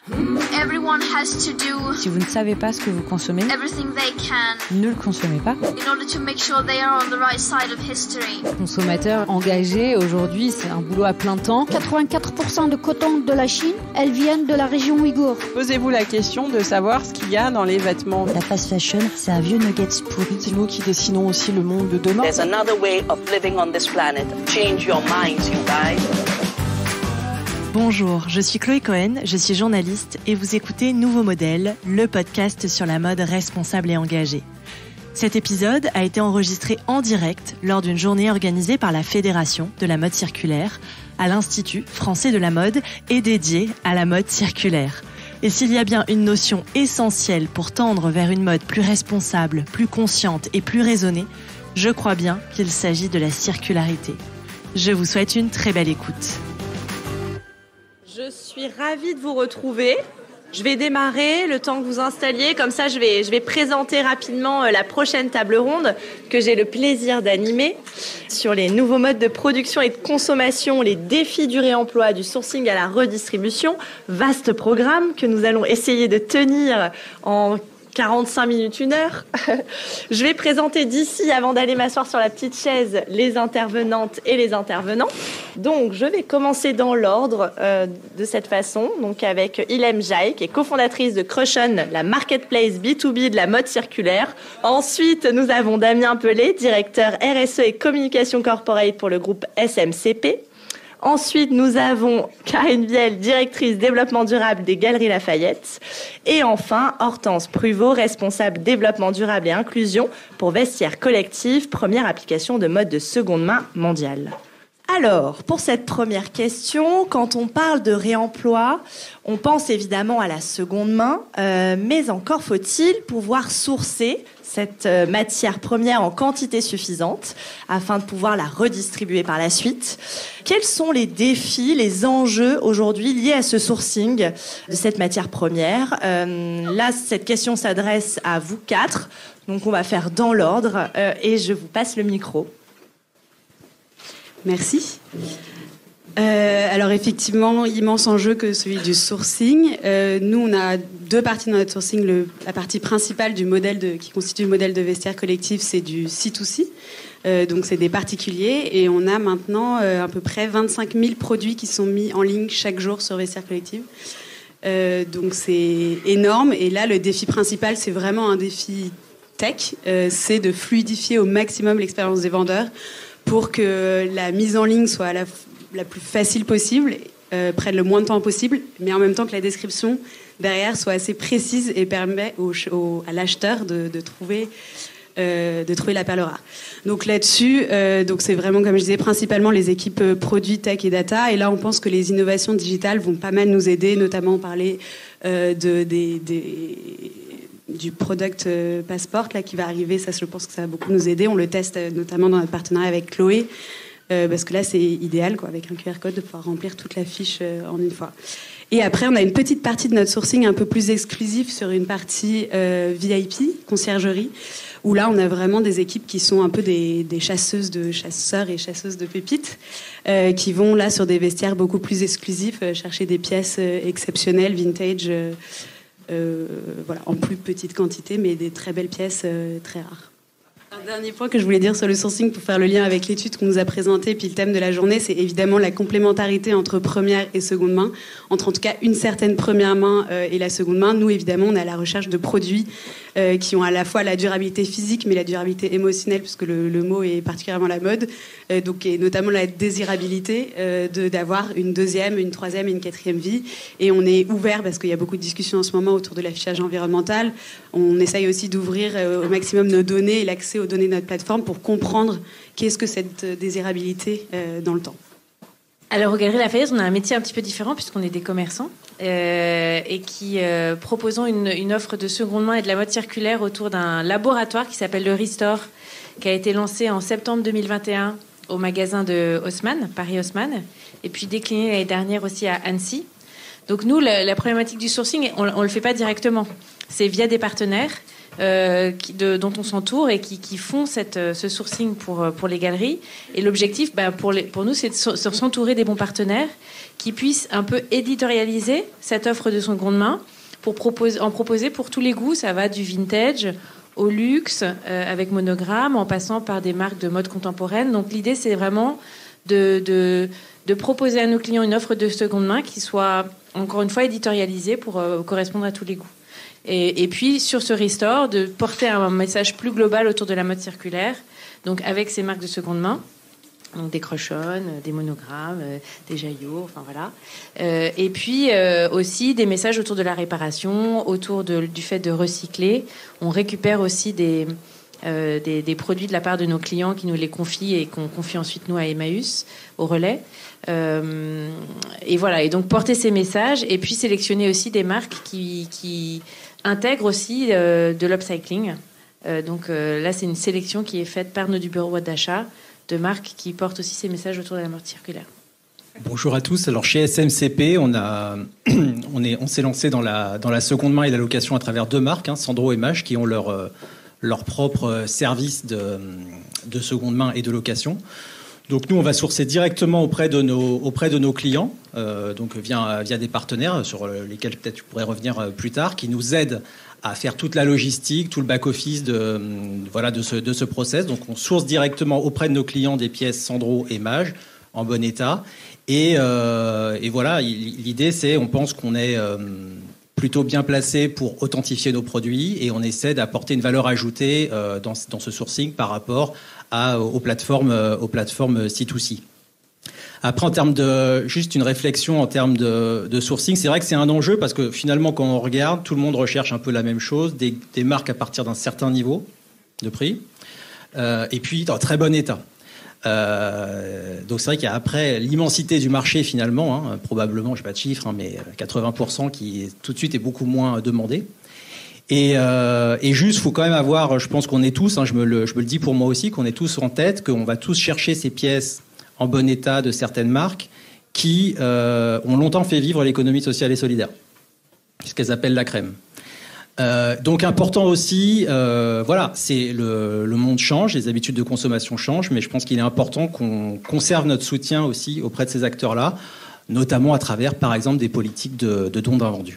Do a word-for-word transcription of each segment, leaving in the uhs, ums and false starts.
Everyone has to do Si vous ne savez pas ce que vous consommez, everything they can ne le consommez pas. in order to make sure they are on the right side of history. Consommateur engagé, aujourd'hui, c'est un boulot à plein temps. quatre-vingt-quatre pour cent de coton de la Chine, elles viennent de la région ouïghour. Posez-vous la question de savoir ce qu'il y a dans les vêtements. La fast fashion, c'est un vieux nuggets pourri. C'est nous qui dessinons aussi le monde de demain. There's another way of living on this planet. Change your minds, you guys. Bonjour, je suis Chloé Cohen, je suis journaliste et vous écoutez Nouveau Modèle, le podcast sur la mode responsable et engagée. Cet épisode a été enregistré en direct lors d'une journée organisée par la Fédération de la mode circulaire à l'Institut français de la mode et dédiée à la mode circulaire. Et s'il y a bien une notion essentielle pour tendre vers une mode plus responsable, plus consciente et plus raisonnée, je crois bien qu'il s'agit de la circularité. Je vous souhaite une très belle écoute. Je suis ravie de vous retrouver. Je vais démarrer le temps que vous installiez. Comme ça, je vais, je vais présenter rapidement la prochaine table ronde que j'ai le plaisir d'animer sur les nouveaux modes de production et de consommation, les défis du réemploi, du sourcing à la redistribution. Vaste programme que nous allons essayer de tenir en quarante-cinq minutes, une heure. Je vais présenter d'ici, avant d'aller m'asseoir sur la petite chaise, les intervenantes et les intervenants. Donc, je vais commencer dans l'ordre euh, de cette façon, donc avec Ilham Jaï, qui est cofondatrice de Crushon, la marketplace B deux B de la mode circulaire. Ensuite, nous avons Damien Pelé, directeur R S E et communication corporate pour le groupe S M C P. Ensuite, nous avons Karine Viel, directrice développement durable des Galeries Lafayette. Et enfin, Hortense Pruvot, responsable développement durable et inclusion pour Vestiaire Collectif, première application de mode de seconde main mondiale. Alors, pour cette première question, quand on parle de réemploi, on pense évidemment à la seconde main, euh, mais encore faut-il pouvoir sourcer cette matière première en quantité suffisante afin de pouvoir la redistribuer par la suite. Quels sont les défis, les enjeux aujourd'hui liés à ce sourcing de cette matière première ? euh, Là, cette question s'adresse à vous quatre, donc on va faire dans l'ordre euh, et je vous passe le micro. Merci. Euh, alors effectivement, immense enjeu que celui du sourcing. Euh, nous, on a deux parties dans notre sourcing. Le, la partie principale du modèle de, qui constitue le modèle de vestiaire collectif, c'est du C deux C. Euh, donc c'est des particuliers. Et on a maintenant euh, à peu près vingt-cinq mille produits qui sont mis en ligne chaque jour sur vestiaire collectif. Euh, donc c'est énorme. Et là, le défi principal, c'est vraiment un défi tech. Euh, c'est de fluidifier au maximum l'expérience des vendeurs pour que la mise en ligne soit à la la plus facile possible, euh, prenne le moins de temps possible, mais en même temps que la description derrière soit assez précise et permet au, au, à l'acheteur de, de, trouver, euh, de trouver la perle rare. Donc là-dessus, euh, donc c'est vraiment, comme je disais, principalement les équipes euh, produits, tech et data. Et là, on pense que les innovations digitales vont pas mal nous aider, notamment parler euh, de, des... des du product passport là, qui va arriver. Ça, je pense que ça va beaucoup nous aider. On le teste notamment dans notre partenariat avec Chloé. Euh, parce que là, c'est idéal, quoi, avec un Q R code, de pouvoir remplir toute la fiche euh, en une fois. Et après, on a une petite partie de notre sourcing un peu plus exclusive sur une partie euh, V I P, conciergerie, où là, on a vraiment des équipes qui sont un peu des, des chasseuses de chasseurs et chasseuses de pépites, euh, qui vont là sur des vestiaires beaucoup plus exclusifs, euh, chercher des pièces euh, exceptionnelles, vintage, euh, euh, voilà, en plus petite quantité, mais des très belles pièces euh, très rares. Un dernier point que je voulais dire sur le sourcing pour faire le lien avec l'étude qu'on nous a présentée, puis le thème de la journée, c'est évidemment la complémentarité entre première et seconde main, entre en tout cas une certaine première main euh, et la seconde main. Nous, évidemment, on est à la recherche de produits euh, qui ont à la fois la durabilité physique, mais la durabilité émotionnelle, puisque le, le mot est particulièrement à la mode, euh, donc, et notamment la désirabilité euh, de, d'avoir une deuxième, une troisième et une quatrième vie. Et on est ouvert, parce qu'il y a beaucoup de discussions en ce moment autour de l'affichage environnemental. On essaye aussi d'ouvrir euh, au maximum nos données et l'accès aux données de notre plateforme pour comprendre qu'est-ce que cette désirabilité euh, dans le temps. Alors, aux Galeries Lafayette, on a un métier un petit peu différent puisqu'on est des commerçants euh, et qui euh, proposons une, une offre de seconde main et de la mode circulaire autour d'un laboratoire qui s'appelle le Restore, qui a été lancé en septembre deux mille vingt et un au magasin de Haussmann, Paris Haussmann, et puis décliné l'année dernière aussi à Annecy. Donc nous, la, la problématique du sourcing, on ne le fait pas directement. C'est via des partenaires. euh, qui, de, dont on s'entoure et qui, qui font cette, ce sourcing pour, pour les galeries. Et l'objectif, ben, pour, les, pour nous, c'est de s'entourer des bons partenaires qui puissent un peu éditorialiser cette offre de seconde main pour proposer, en proposer pour tous les goûts. Ça va du vintage au luxe, euh, avec monogramme, en passant par des marques de mode contemporaine. Donc l'idée, c'est vraiment de, de, de proposer à nos clients une offre de seconde main qui soit, encore une fois, éditorialisée pour euh, correspondre à tous les goûts. Et, et puis, sur ce restore, de porter un message plus global autour de la mode circulaire, donc avec ces marques de seconde main, donc des crochonnes, des monogrammes, euh, des jaillots, enfin voilà. Euh, et puis euh, aussi des messages autour de la réparation, autour de, du fait de recycler. On récupère aussi des, euh, des, des produits de la part de nos clients qui nous les confient et qu'on confie ensuite nous à Emmaüs, au relais. Euh, et voilà, et donc porter ces messages et puis sélectionner aussi des marques qui, qui intègrent aussi euh, de l'upcycling. Euh, donc euh, là, c'est une sélection qui est faite par nos du bureau d'achat de marques qui portent aussi ces messages autour de la mode circulaire. Bonjour à tous. Alors chez S M C P, on a, on est, on s'est lancé dans la dans la seconde main et la location à travers deux marques, hein, Sandro et Mage, qui ont leur euh, leur propre service de de seconde main et de location. Donc nous, on va sourcer directement auprès de nos, auprès de nos clients, euh, donc via, via des partenaires sur lesquels peut-être je pourrais revenir plus tard, qui nous aident à faire toute la logistique, tout le back-office de, voilà, de, ce, de ce process. Donc on source directement auprès de nos clients des pièces Sandro et Mage en bon état. Et, euh, et voilà, l'idée c'est, on pense qu'on est euh, plutôt bien placé pour authentifier nos produits et on essaie d'apporter une valeur ajoutée euh, dans, dans ce sourcing par rapport à, aux plateformes, aux plateformes C deux C. Après, en termes de, juste une réflexion en termes de, de sourcing, c'est vrai que c'est un enjeu parce que finalement, quand on regarde, tout le monde recherche un peu la même chose, des, des marques à partir d'un certain niveau de prix, euh, et puis dans très bon état. Euh, donc c'est vrai qu'il y a après l'immensité du marché finalement, hein, probablement, je n'ai pas de chiffres, hein, mais quatre-vingts pour cent qui tout de suite est beaucoup moins demandé. Et, euh, et juste, faut quand même avoir, je pense qu'on est tous, hein, je, me le, je me le dis pour moi aussi, qu'on est tous en tête, qu'on va tous chercher ces pièces en bon état de certaines marques qui euh, ont longtemps fait vivre l'économie sociale et solidaire, ce qu'elles appellent la crème. Euh, donc important aussi, euh, voilà, c'est le, le monde change, les habitudes de consommation changent, mais je pense qu'il est important qu'on conserve notre soutien aussi auprès de ces acteurs-là, notamment à travers, par exemple, des politiques de, de dons d'invendus.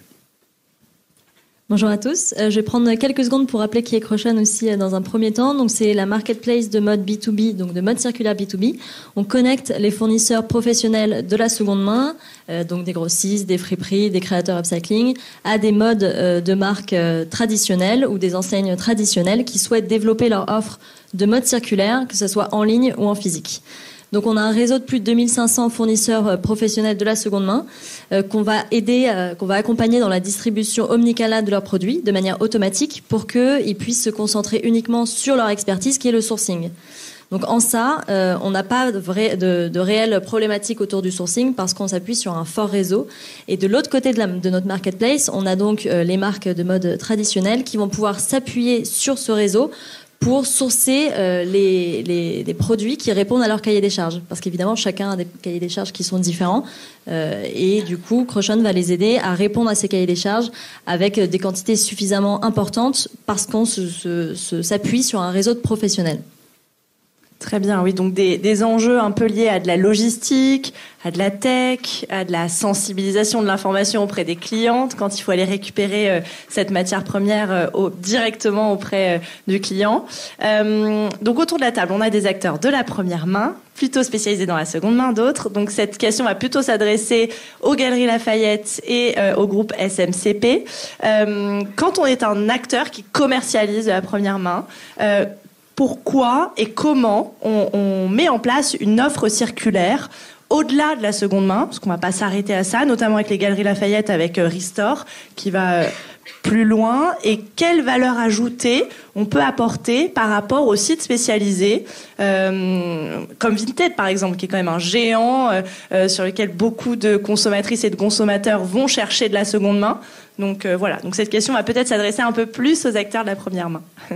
Bonjour à tous. Euh, je vais prendre quelques secondes pour rappeler qui est Crochon aussi euh, dans un premier temps. Donc c'est la marketplace de mode B deux B, donc de mode circulaire B deux B. On connecte les fournisseurs professionnels de la seconde main, euh, donc des grossistes, des friperies, des créateurs upcycling, à des modes euh, de marques euh, traditionnelles ou des enseignes traditionnelles qui souhaitent développer leur offre de mode circulaire, que ce soit en ligne ou en physique. Donc on a un réseau de plus de deux mille cinq cents fournisseurs professionnels de la seconde main euh, qu'on va aider, euh, qu'on va accompagner dans la distribution omnicanale de leurs produits de manière automatique pour qu'ils puissent se concentrer uniquement sur leur expertise qui est le sourcing. Donc en ça, euh, on n'a pas de, vrai, de, de réelle problématique autour du sourcing parce qu'on s'appuie sur un fort réseau. Et de l'autre côté de, la, de notre marketplace, on a donc euh, les marques de mode traditionnelles qui vont pouvoir s'appuyer sur ce réseau pour sourcer euh, les, les, les produits qui répondent à leur cahier des charges. Parce qu'évidemment, chacun a des cahiers des charges qui sont différents. Euh, et du coup, Crochon va les aider à répondre à ces cahiers des charges avec des quantités suffisamment importantes parce qu'on se, se, se, s'appuie sur un réseau de professionnels. Très bien, oui. Donc des, des enjeux un peu liés à de la logistique, à de la tech, à de la sensibilisation de l'information auprès des clientes quand il faut aller récupérer euh, cette matière première euh, au, directement auprès euh, du client. Euh, donc autour de la table, on a des acteurs de la première main, plutôt spécialisés dans la seconde main, d'autres. Donc cette question va plutôt s'adresser aux Galeries Lafayette et euh, au groupe S M C P. Euh, quand on est un acteur qui commercialise de la première main, euh, pourquoi et comment on, on met en place une offre circulaire au-delà de la seconde main, parce qu'on ne va pas s'arrêter à ça, notamment avec les Galeries Lafayette, avec euh, Restore, qui va euh, plus loin, et quelle valeur ajoutée on peut apporter par rapport aux sites spécialisés, euh, comme Vinted par exemple, qui est quand même un géant euh, euh, sur lequel beaucoup de consommatrices et de consommateurs vont chercher de la seconde main. Donc euh, voilà, donc cette question va peut-être s'adresser un peu plus aux acteurs de la première main.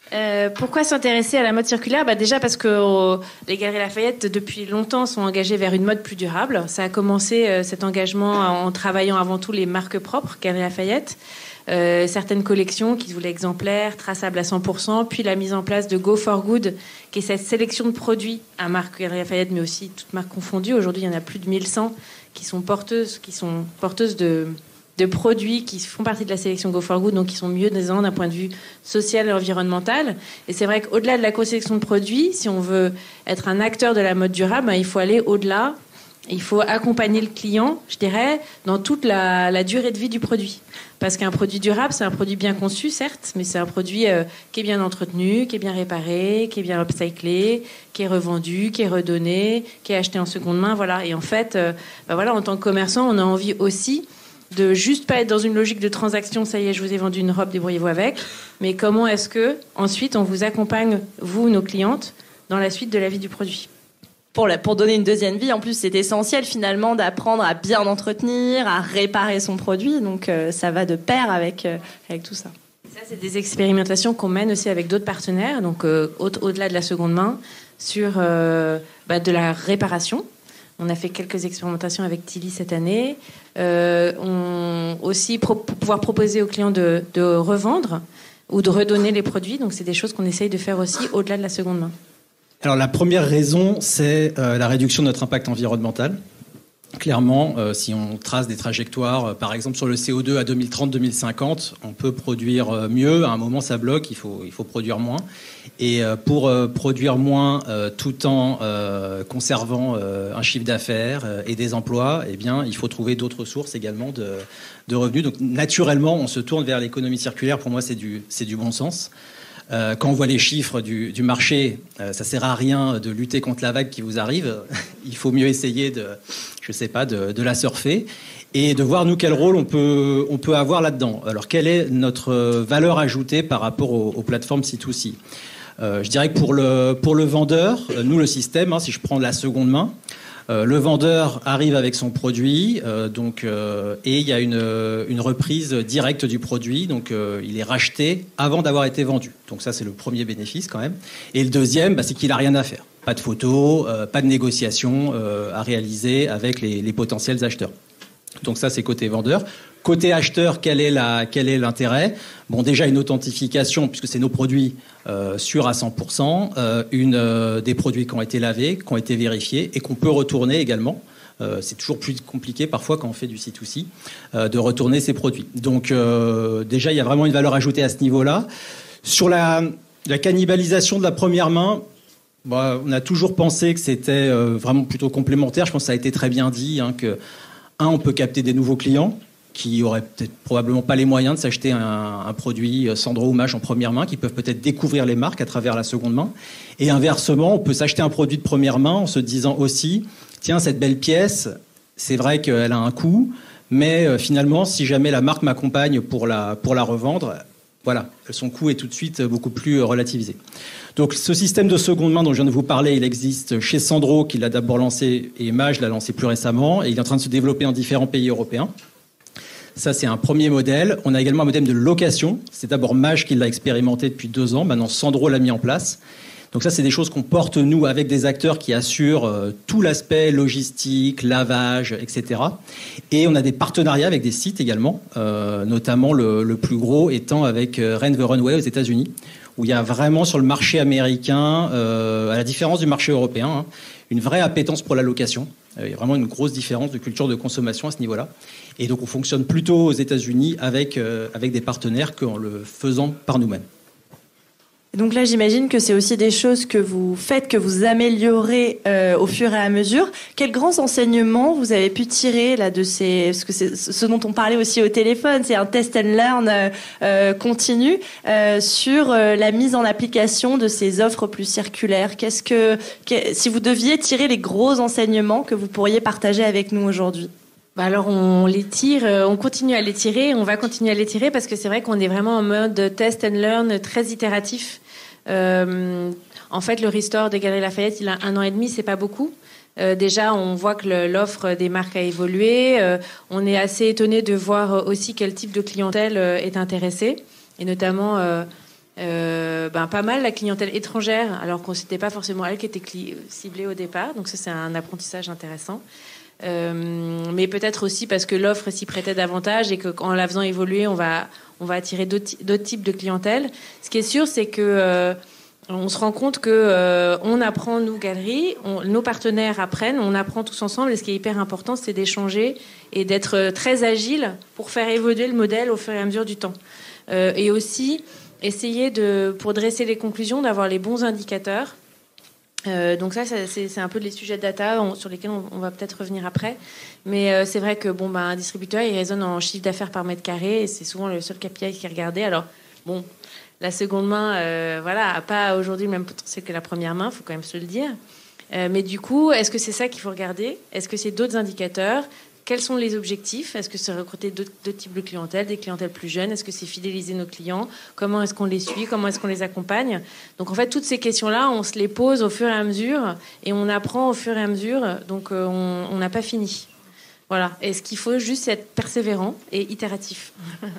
Euh, pourquoi s'intéresser à la mode circulaire? Bah déjà parce que euh, les Galeries Lafayette depuis longtemps sont engagées vers une mode plus durable. Ça a commencé euh, cet engagement en travaillant avant tout les marques propres Galeries Lafayette, euh, certaines collections qui se voulaient exemplaires, traçables à cent pour cent, puis la mise en place de Go for Good, qui est cette sélection de produits à marque Galeries Lafayette, mais aussi toutes marques confondues. Aujourd'hui, il y en a plus de mille cent qui sont porteuses, qui sont porteuses de de produits qui font partie de la sélection Go for Good, donc qui sont mieux disant d'un point de vue social et environnemental. Et c'est vrai qu'au-delà de la co-sélection de produits, si on veut être un acteur de la mode durable, ben, il faut aller au-delà. Il faut accompagner le client, je dirais, dans toute la, la durée de vie du produit. Parce qu'un produit durable, c'est un produit bien conçu, certes, mais c'est un produit euh, qui est bien entretenu, qui est bien réparé, qui est bien upcyclé, qui est revendu, qui est redonné, qui est acheté en seconde main. Voilà. Et en fait, euh, ben voilà, en tant que commerçant, on a envie aussi de juste pas être dans une logique de transaction, ça y est, je vous ai vendu une robe, débrouillez-vous avec, mais comment est-ce que, ensuite, on vous accompagne, vous, nos clientes, dans la suite de la vie du produit. Pour, la, pour donner une deuxième vie, en plus, c'est essentiel, finalement, d'apprendre à bien entretenir, à réparer son produit, donc euh, ça va de pair avec, euh, avec tout ça. Ça, c'est des expérimentations qu'on mène aussi avec d'autres partenaires, donc euh, au- au-delà de la seconde main, sur euh, bah, de la réparation. On a fait quelques expérimentations avec Tilly cette année. Euh, on aussi pro- pour pouvoir proposer aux clients de, de revendre ou de redonner les produits. Donc, c'est des choses qu'on essaye de faire aussi au-delà de la seconde main. Alors, la première raison, c'est euh, la réduction de notre impact environnemental. Clairement, euh, si on trace des trajectoires, euh, par exemple sur le C O deux à deux mille trente deux mille cinquante, on peut produire euh, mieux. À un moment, ça bloque, il faut, il faut produire moins. Et euh, pour euh, produire moins euh, tout en euh, conservant euh, un chiffre d'affaires euh, et des emplois, eh bien, il faut trouver d'autres sources également de, de revenus. Donc, naturellement, on se tourne vers l'économie circulaire. Pour moi, c'est du, c'est du bon sens. Euh, quand on voit les chiffres du, du marché, euh, ça sert à rien de lutter contre la vague qui vous arrive. Il faut mieux essayer de, je sais pas, de, de la surfer et de voir nous quel rôle on peut, on peut avoir là-dedans. Alors, quelle est notre valeur ajoutée par rapport aux, aux plateformes C deux C? euh, Je dirais que pour le, pour le vendeur, nous, le système, hein, si je prends la seconde main, Euh, le vendeur arrive avec son produit, euh, donc, euh, et il y a une, une reprise directe du produit, donc euh, il est racheté avant d'avoir été vendu. Donc ça, c'est le premier bénéfice quand même. Et le deuxième, bah, c'est qu'il n'a rien à faire. Pas de photos, euh, pas de négociations euh, à réaliser avec les, les potentiels acheteurs. Donc ça, c'est côté vendeur. Côté acheteur, quel est, la, quel est l'intérêt? Bon, déjà une authentification, puisque c'est nos produits euh, sûrs à cent pour cent, euh, une, euh, des produits qui ont été lavés, qui ont été vérifiés et qu'on peut retourner également. Euh, c'est toujours plus compliqué parfois quand on fait du C deux C euh, de retourner ces produits. Donc euh, déjà, il y a vraiment une valeur ajoutée à ce niveau-là. Sur la, la cannibalisation de la première main, bah, on a toujours pensé que c'était euh, vraiment plutôt complémentaire. Je pense que ça a été très bien dit, hein, que un, on peut capter des nouveaux clients qui auraient peut-être probablement pas les moyens de s'acheter un, un produit Sandro ou Maje en première main, qui peuvent peut-être découvrir les marques à travers la seconde main. Et inversement, on peut s'acheter un produit de première main en se disant aussi, tiens, cette belle pièce, c'est vrai qu'elle a un coût, mais euh, finalement, si jamais la marque m'accompagne pour la, pour la revendre, voilà, son coût est tout de suite beaucoup plus relativisé. Donc ce système de seconde main dont je viens de vous parler, il existe chez Sandro, qui l'a d'abord lancé, et Maje l'a lancé plus récemment, et il est en train de se développer dans différents pays européens. Ça, c'est un premier modèle. On a également un modèle de location. C'est d'abord Maje qui l'a expérimenté depuis deux ans. Maintenant, Sandro l'a mis en place. Donc ça, c'est des choses qu'on porte, nous, avec des acteurs qui assurent euh, tout l'aspect logistique, lavage, et cetera. Et on a des partenariats avec des sites également, euh, notamment le, le plus gros étant avec euh, Rent the Runway aux États-Unis, où il y a vraiment sur le marché américain, euh, à la différence du marché européen, hein, une vraie appétence pour la location. Euh, il y a vraiment une grosse différence de culture de consommation à ce niveau-là. Et donc on fonctionne plutôt aux États-Unis avec, euh, avec des partenaires qu'en le faisant par nous-mêmes. Donc là, j'imagine que c'est aussi des choses que vous faites, que vous améliorez euh, au fur et à mesure. Quels grands enseignements vous avez pu tirer là de ces, parce que c'est ce dont on parlait aussi au téléphone, c'est un test and learn euh, euh, continu euh, sur euh, la mise en application de ces offres plus circulaires. Qu'est-ce que, que, si vous deviez tirer les gros enseignements que vous pourriez partager avec nous aujourd'hui? Bah alors on les tire, on continue à les tirer, on va continuer à les tirer parce que c'est vrai qu'on est vraiment en mode test and learn très itératif. Euh, en fait, le restore des Galeries Lafayette, il a un an et demi, c'est pas beaucoup. Euh, déjà, on voit que le, l'offre des marques a évolué. Euh, on est assez étonné de voir aussi quel type de clientèle euh, est intéressée, et notamment euh, euh, ben, pas mal la clientèle étrangère, alors qu'on s'était pas forcément elle qui était cli- ciblée au départ. Donc ça, c'est un apprentissage intéressant. Euh, mais peut-être aussi parce que l'offre s'y prêtait davantage et qu'en la faisant évoluer, on va, on va attirer d'autres, d'autres types de clientèle. Ce qui est sûr, c'est que euh, on se rend compte que euh, on apprend, nous, galeries, on, nos partenaires apprennent, on apprend tous ensemble. Et ce qui est hyper important, c'est d'échanger et d'être très agile pour faire évoluer le modèle au fur et à mesure du temps. Euh, et aussi essayer de, pour dresser les conclusions, d'avoir les bons indicateurs. Euh, donc ça, c'est, c'est un peu les sujets de data on, sur lesquels on, on va peut-être revenir après. Mais euh, c'est vrai que bon, bah, un distributeur, il raisonne en chiffre d'affaires par mètre carré et c'est souvent le seul K P I qui est regardé. Alors, bon, la seconde main, euh, voilà, n'a pas aujourd'hui le même potentiel que la première main, il faut quand même se le dire. Euh, mais du coup, est-ce que c'est ça qu'il faut regarder ? Est-ce que c'est d'autres indicateurs ? Quels sont les objectifs ? Est-ce que c'est recruter d'autres, d'autres types de clientèle, des clientèles plus jeunes ? Est-ce que c'est fidéliser nos clients ? Comment est-ce qu'on les suit ? Comment est-ce qu'on les accompagne ? Donc en fait, toutes ces questions-là, on se les pose au fur et à mesure et on apprend au fur et à mesure. Donc euh, on n'a pas fini. Voilà. Et ce qu'il faut juste, c'est être persévérant et itératif.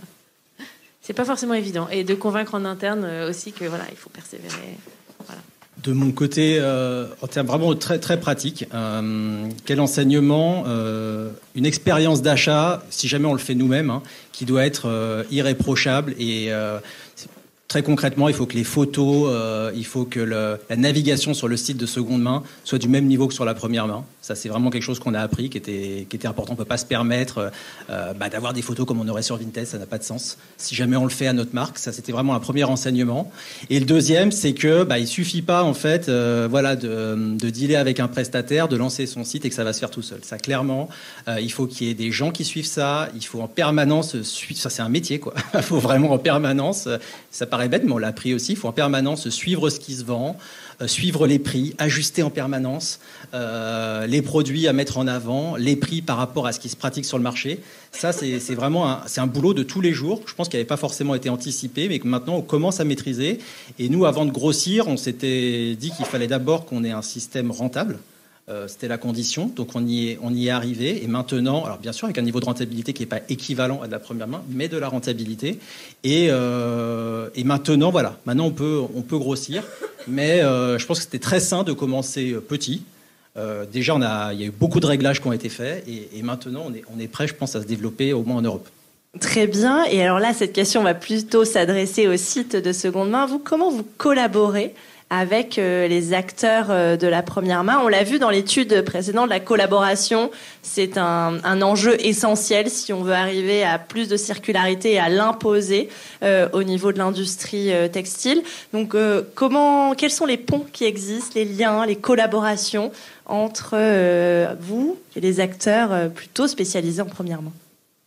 C'est pas forcément évident. Et de convaincre en interne aussi que voilà, il faut persévérer. Voilà. De mon côté, euh, en termes vraiment très, très pratiques, euh, quel enseignement euh, une expérience d'achat, si jamais on le fait nous-mêmes, hein, qui doit être euh, irréprochable et euh, très concrètement, il faut que les photos, euh, il faut que le, la navigation sur le site de seconde main soit du même niveau que sur la première main. Ça, c'est vraiment quelque chose qu'on a appris, qui était, qui était important. On ne peut pas se permettre euh, bah, d'avoir des photos comme on aurait sur Vinted, ça n'a pas de sens. Si jamais on le fait à notre marque, ça, c'était vraiment un premier enseignement. Et le deuxième, c'est que bah, il suffit pas en fait, euh, voilà, de, de dealer avec un prestataire, de lancer son site et que ça va se faire tout seul. Ça, clairement, euh, il faut qu'il y ait des gens qui suivent ça. Il faut en permanence suivre. Ça, c'est un métier, quoi. Il faut vraiment en permanence. Ça paraît bête, mais on l'a appris aussi. Il faut en permanence suivre ce qui se vend, euh, suivre les prix, ajuster en permanence euh, les produits à mettre en avant, les prix par rapport à ce qui se pratique sur le marché. Ça, c'est, c'est vraiment un, c'est un boulot de tous les jours. Je pense qu'il n'avait pas forcément été anticipé, mais que maintenant, on commence à maîtriser. Et nous, avant de grossir, on s'était dit qu'il fallait d'abord qu'on ait un système rentable. Euh, c'était la condition, donc on y est, on y est arrivé. Et maintenant, alors bien sûr, avec un niveau de rentabilité qui n'est pas équivalent à de la première main, mais de la rentabilité. Et, euh, et maintenant, voilà, maintenant on peut, on peut grossir. Mais euh, je pense que c'était très sain de commencer petit. Euh, déjà, on a, il y a eu beaucoup de réglages qui ont été faits. Et, et maintenant, on est, on est prêt, je pense, à se développer au moins en Europe. Très bien. Et alors là, cette question va plutôt s'adresser au site de seconde main. Vous, comment vous collaborez avec euh, les acteurs euh, de la première main? On l'a vu dans l'étude précédente, la collaboration, c'est un, un enjeu essentiel si on veut arriver à plus de circularité et à l'imposer euh, au niveau de l'industrie euh, textile. Donc, euh, comment, quels sont les ponts qui existent, les liens, les collaborations entre euh, vous et les acteurs euh, plutôt spécialisés en première main?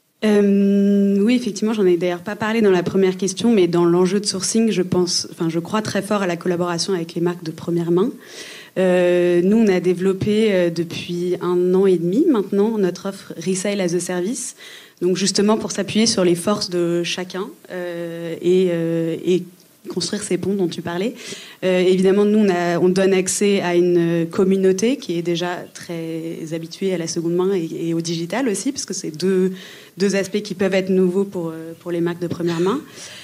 Euh, oui, effectivement, j'en ai d'ailleurs pas parlé dans la première question, mais dans l'enjeu de sourcing, je pense, enfin, je crois très fort à la collaboration avec les marques de première main. Euh, nous, on a développé euh, depuis un an et demi maintenant notre offre Resale as a Service, donc justement pour s'appuyer sur les forces de chacun euh, et, euh, et construire ces ponts dont tu parlais. Euh, évidemment, nous, on, a, on donne accès à une communauté qui est déjà très habituée à la seconde main et, et au digital aussi, parce que c'est deux, deux aspects qui peuvent être nouveaux pour, pour les marques de première main.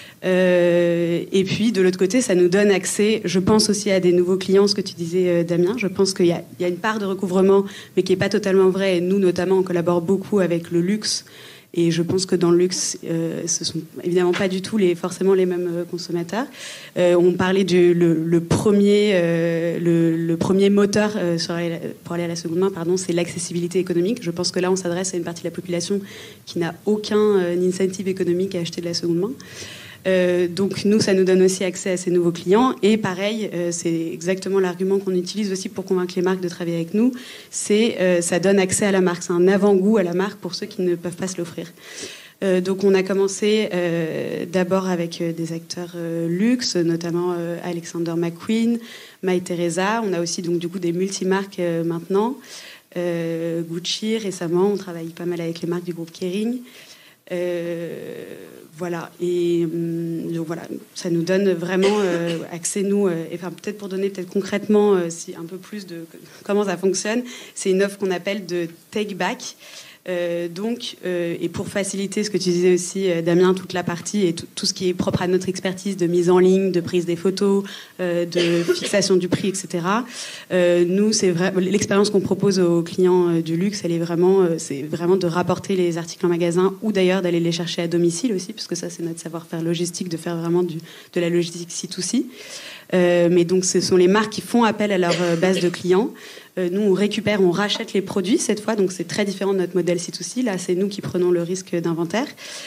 Euh, et puis, de l'autre côté, ça nous donne accès, je pense aussi à des nouveaux clients, ce que tu disais, euh, Damien. Je pense qu'il y a, il y a une part de recouvrement, mais qui n'est pas totalement vraie. Et nous, notamment, on collabore beaucoup avec le luxe. Et je pense que dans le luxe, euh, ce sont évidemment pas du tout les, forcément les mêmes euh, consommateurs. Euh, on parlait du le, le premier, euh, le, le premier moteur euh, sur, pour aller à la seconde main, pardon, c'est l'accessibilité économique. Je pense que là, on s'adresse à une partie de la population qui n'a aucun euh, incentive économique à acheter de la seconde main. Euh, donc nous, ça nous donne aussi accès à ces nouveaux clients. Et pareil, euh, c'est exactement l'argument qu'on utilise aussi pour convaincre les marques de travailler avec nous. C'est euh, ça donne accès à la marque. C'est un avant-goût à la marque pour ceux qui ne peuvent pas se l'offrir. Euh, donc on a commencé euh, d'abord avec euh, des acteurs euh, luxe, notamment euh, Alexander McQueen, Mytheresa. On a aussi donc du coup des multimarques euh, maintenant. Euh, Gucci récemment, on travaille pas mal avec les marques du groupe Kering. Euh, voilà, et euh, donc voilà, ça nous donne vraiment euh, accès, nous, euh, et, enfin, peut-être pour donner peut-être concrètement euh, si, un peu plus de comment ça fonctionne, c'est une offre qu'on appelle de take back. Euh, donc, euh, et pour faciliter ce que tu disais aussi, euh, Damien, toute la partie et tout, tout ce qui est propre à notre expertise de mise en ligne, de prise des photos, euh, de fixation du prix, et cetera. Euh, nous, c'est vrai, l'expérience qu'on propose aux clients euh, du luxe, elle est vraiment, euh, c'est vraiment de rapporter les articles en magasin ou d'ailleurs d'aller les chercher à domicile aussi, parce que ça, c'est notre savoir-faire logistique, de faire vraiment du, de la logistique C deux C. Euh, mais donc, ce sont les marques qui font appel à leur euh, base de clients. Euh, nous, on récupère, on rachète les produits cette fois, donc c'est très différent de notre modèle C deux C. Là, c'est nous qui prenons le risque d'inventaire.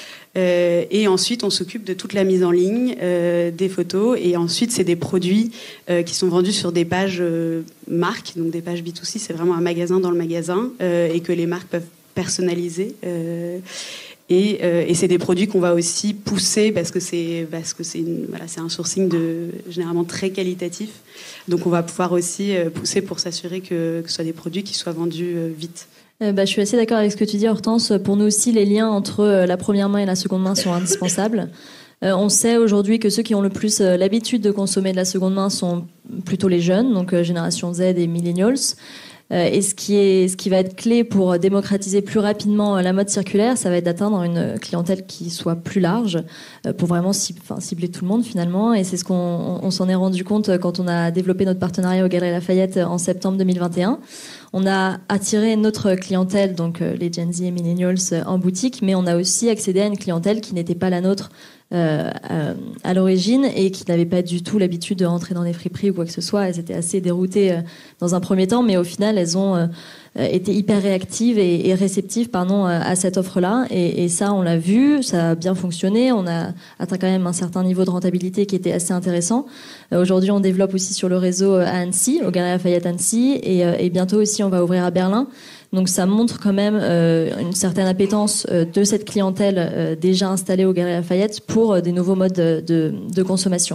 Euh, et ensuite, on s'occupe de toute la mise en ligne, euh, des photos. Et ensuite, c'est des produits euh, qui sont vendus sur des pages euh, marques, donc des pages B deux C. C'est vraiment un magasin dans le magasin euh, et que les marques peuvent personnaliser. Euh, Et, euh, et c'est des produits qu'on va aussi pousser parce que c'est parce que c'est une, voilà, c'est un sourcing de généralement très qualitatif. Donc on va pouvoir aussi euh, pousser pour s'assurer que, que ce soit des produits qui soient vendus euh, vite. Euh, bah, je suis assez d'accord avec ce que tu dis, Hortense. Pour nous aussi, les liens entre euh, la première main et la seconde main sont indispensables. Euh, on sait aujourd'hui que ceux qui ont le plus euh, l'habitude de consommer de la seconde main sont plutôt les jeunes, donc euh, génération Z et millennials. Et ce qui, est, ce qui va être clé pour démocratiser plus rapidement la mode circulaire, ça va être d'atteindre une clientèle qui soit plus large, pour vraiment cibler tout le monde finalement. Et c'est ce qu'on on s'en est rendu compte quand on a développé notre partenariat aux Galeries Lafayette en septembre deux mille vingt et un. On a attiré notre clientèle, donc les Gen Z et Millennials, en boutique, mais on a aussi accédé à une clientèle qui n'était pas la nôtre euh, à, à l'origine et qui n'avait pas du tout l'habitude de rentrer dans des friperies ou quoi que ce soit. Elles étaient assez déroutées euh, dans un premier temps, mais au final, elles ont euh, été hyper réactives et, et réceptives pardon, à cette offre-là. Et, et ça, on l'a vu, ça a bien fonctionné. On a atteint quand même un certain niveau de rentabilité qui était assez intéressant. Euh, aujourd'hui, on développe aussi sur le réseau à Annecy, au Galeries Lafayette Annecy, et, euh, et bientôt aussi, on va ouvrir à Berlin. Donc ça montre quand même euh, une certaine appétence euh, de cette clientèle euh, déjà installée au Galeries Lafayette pour euh, des nouveaux modes de, de, de consommation.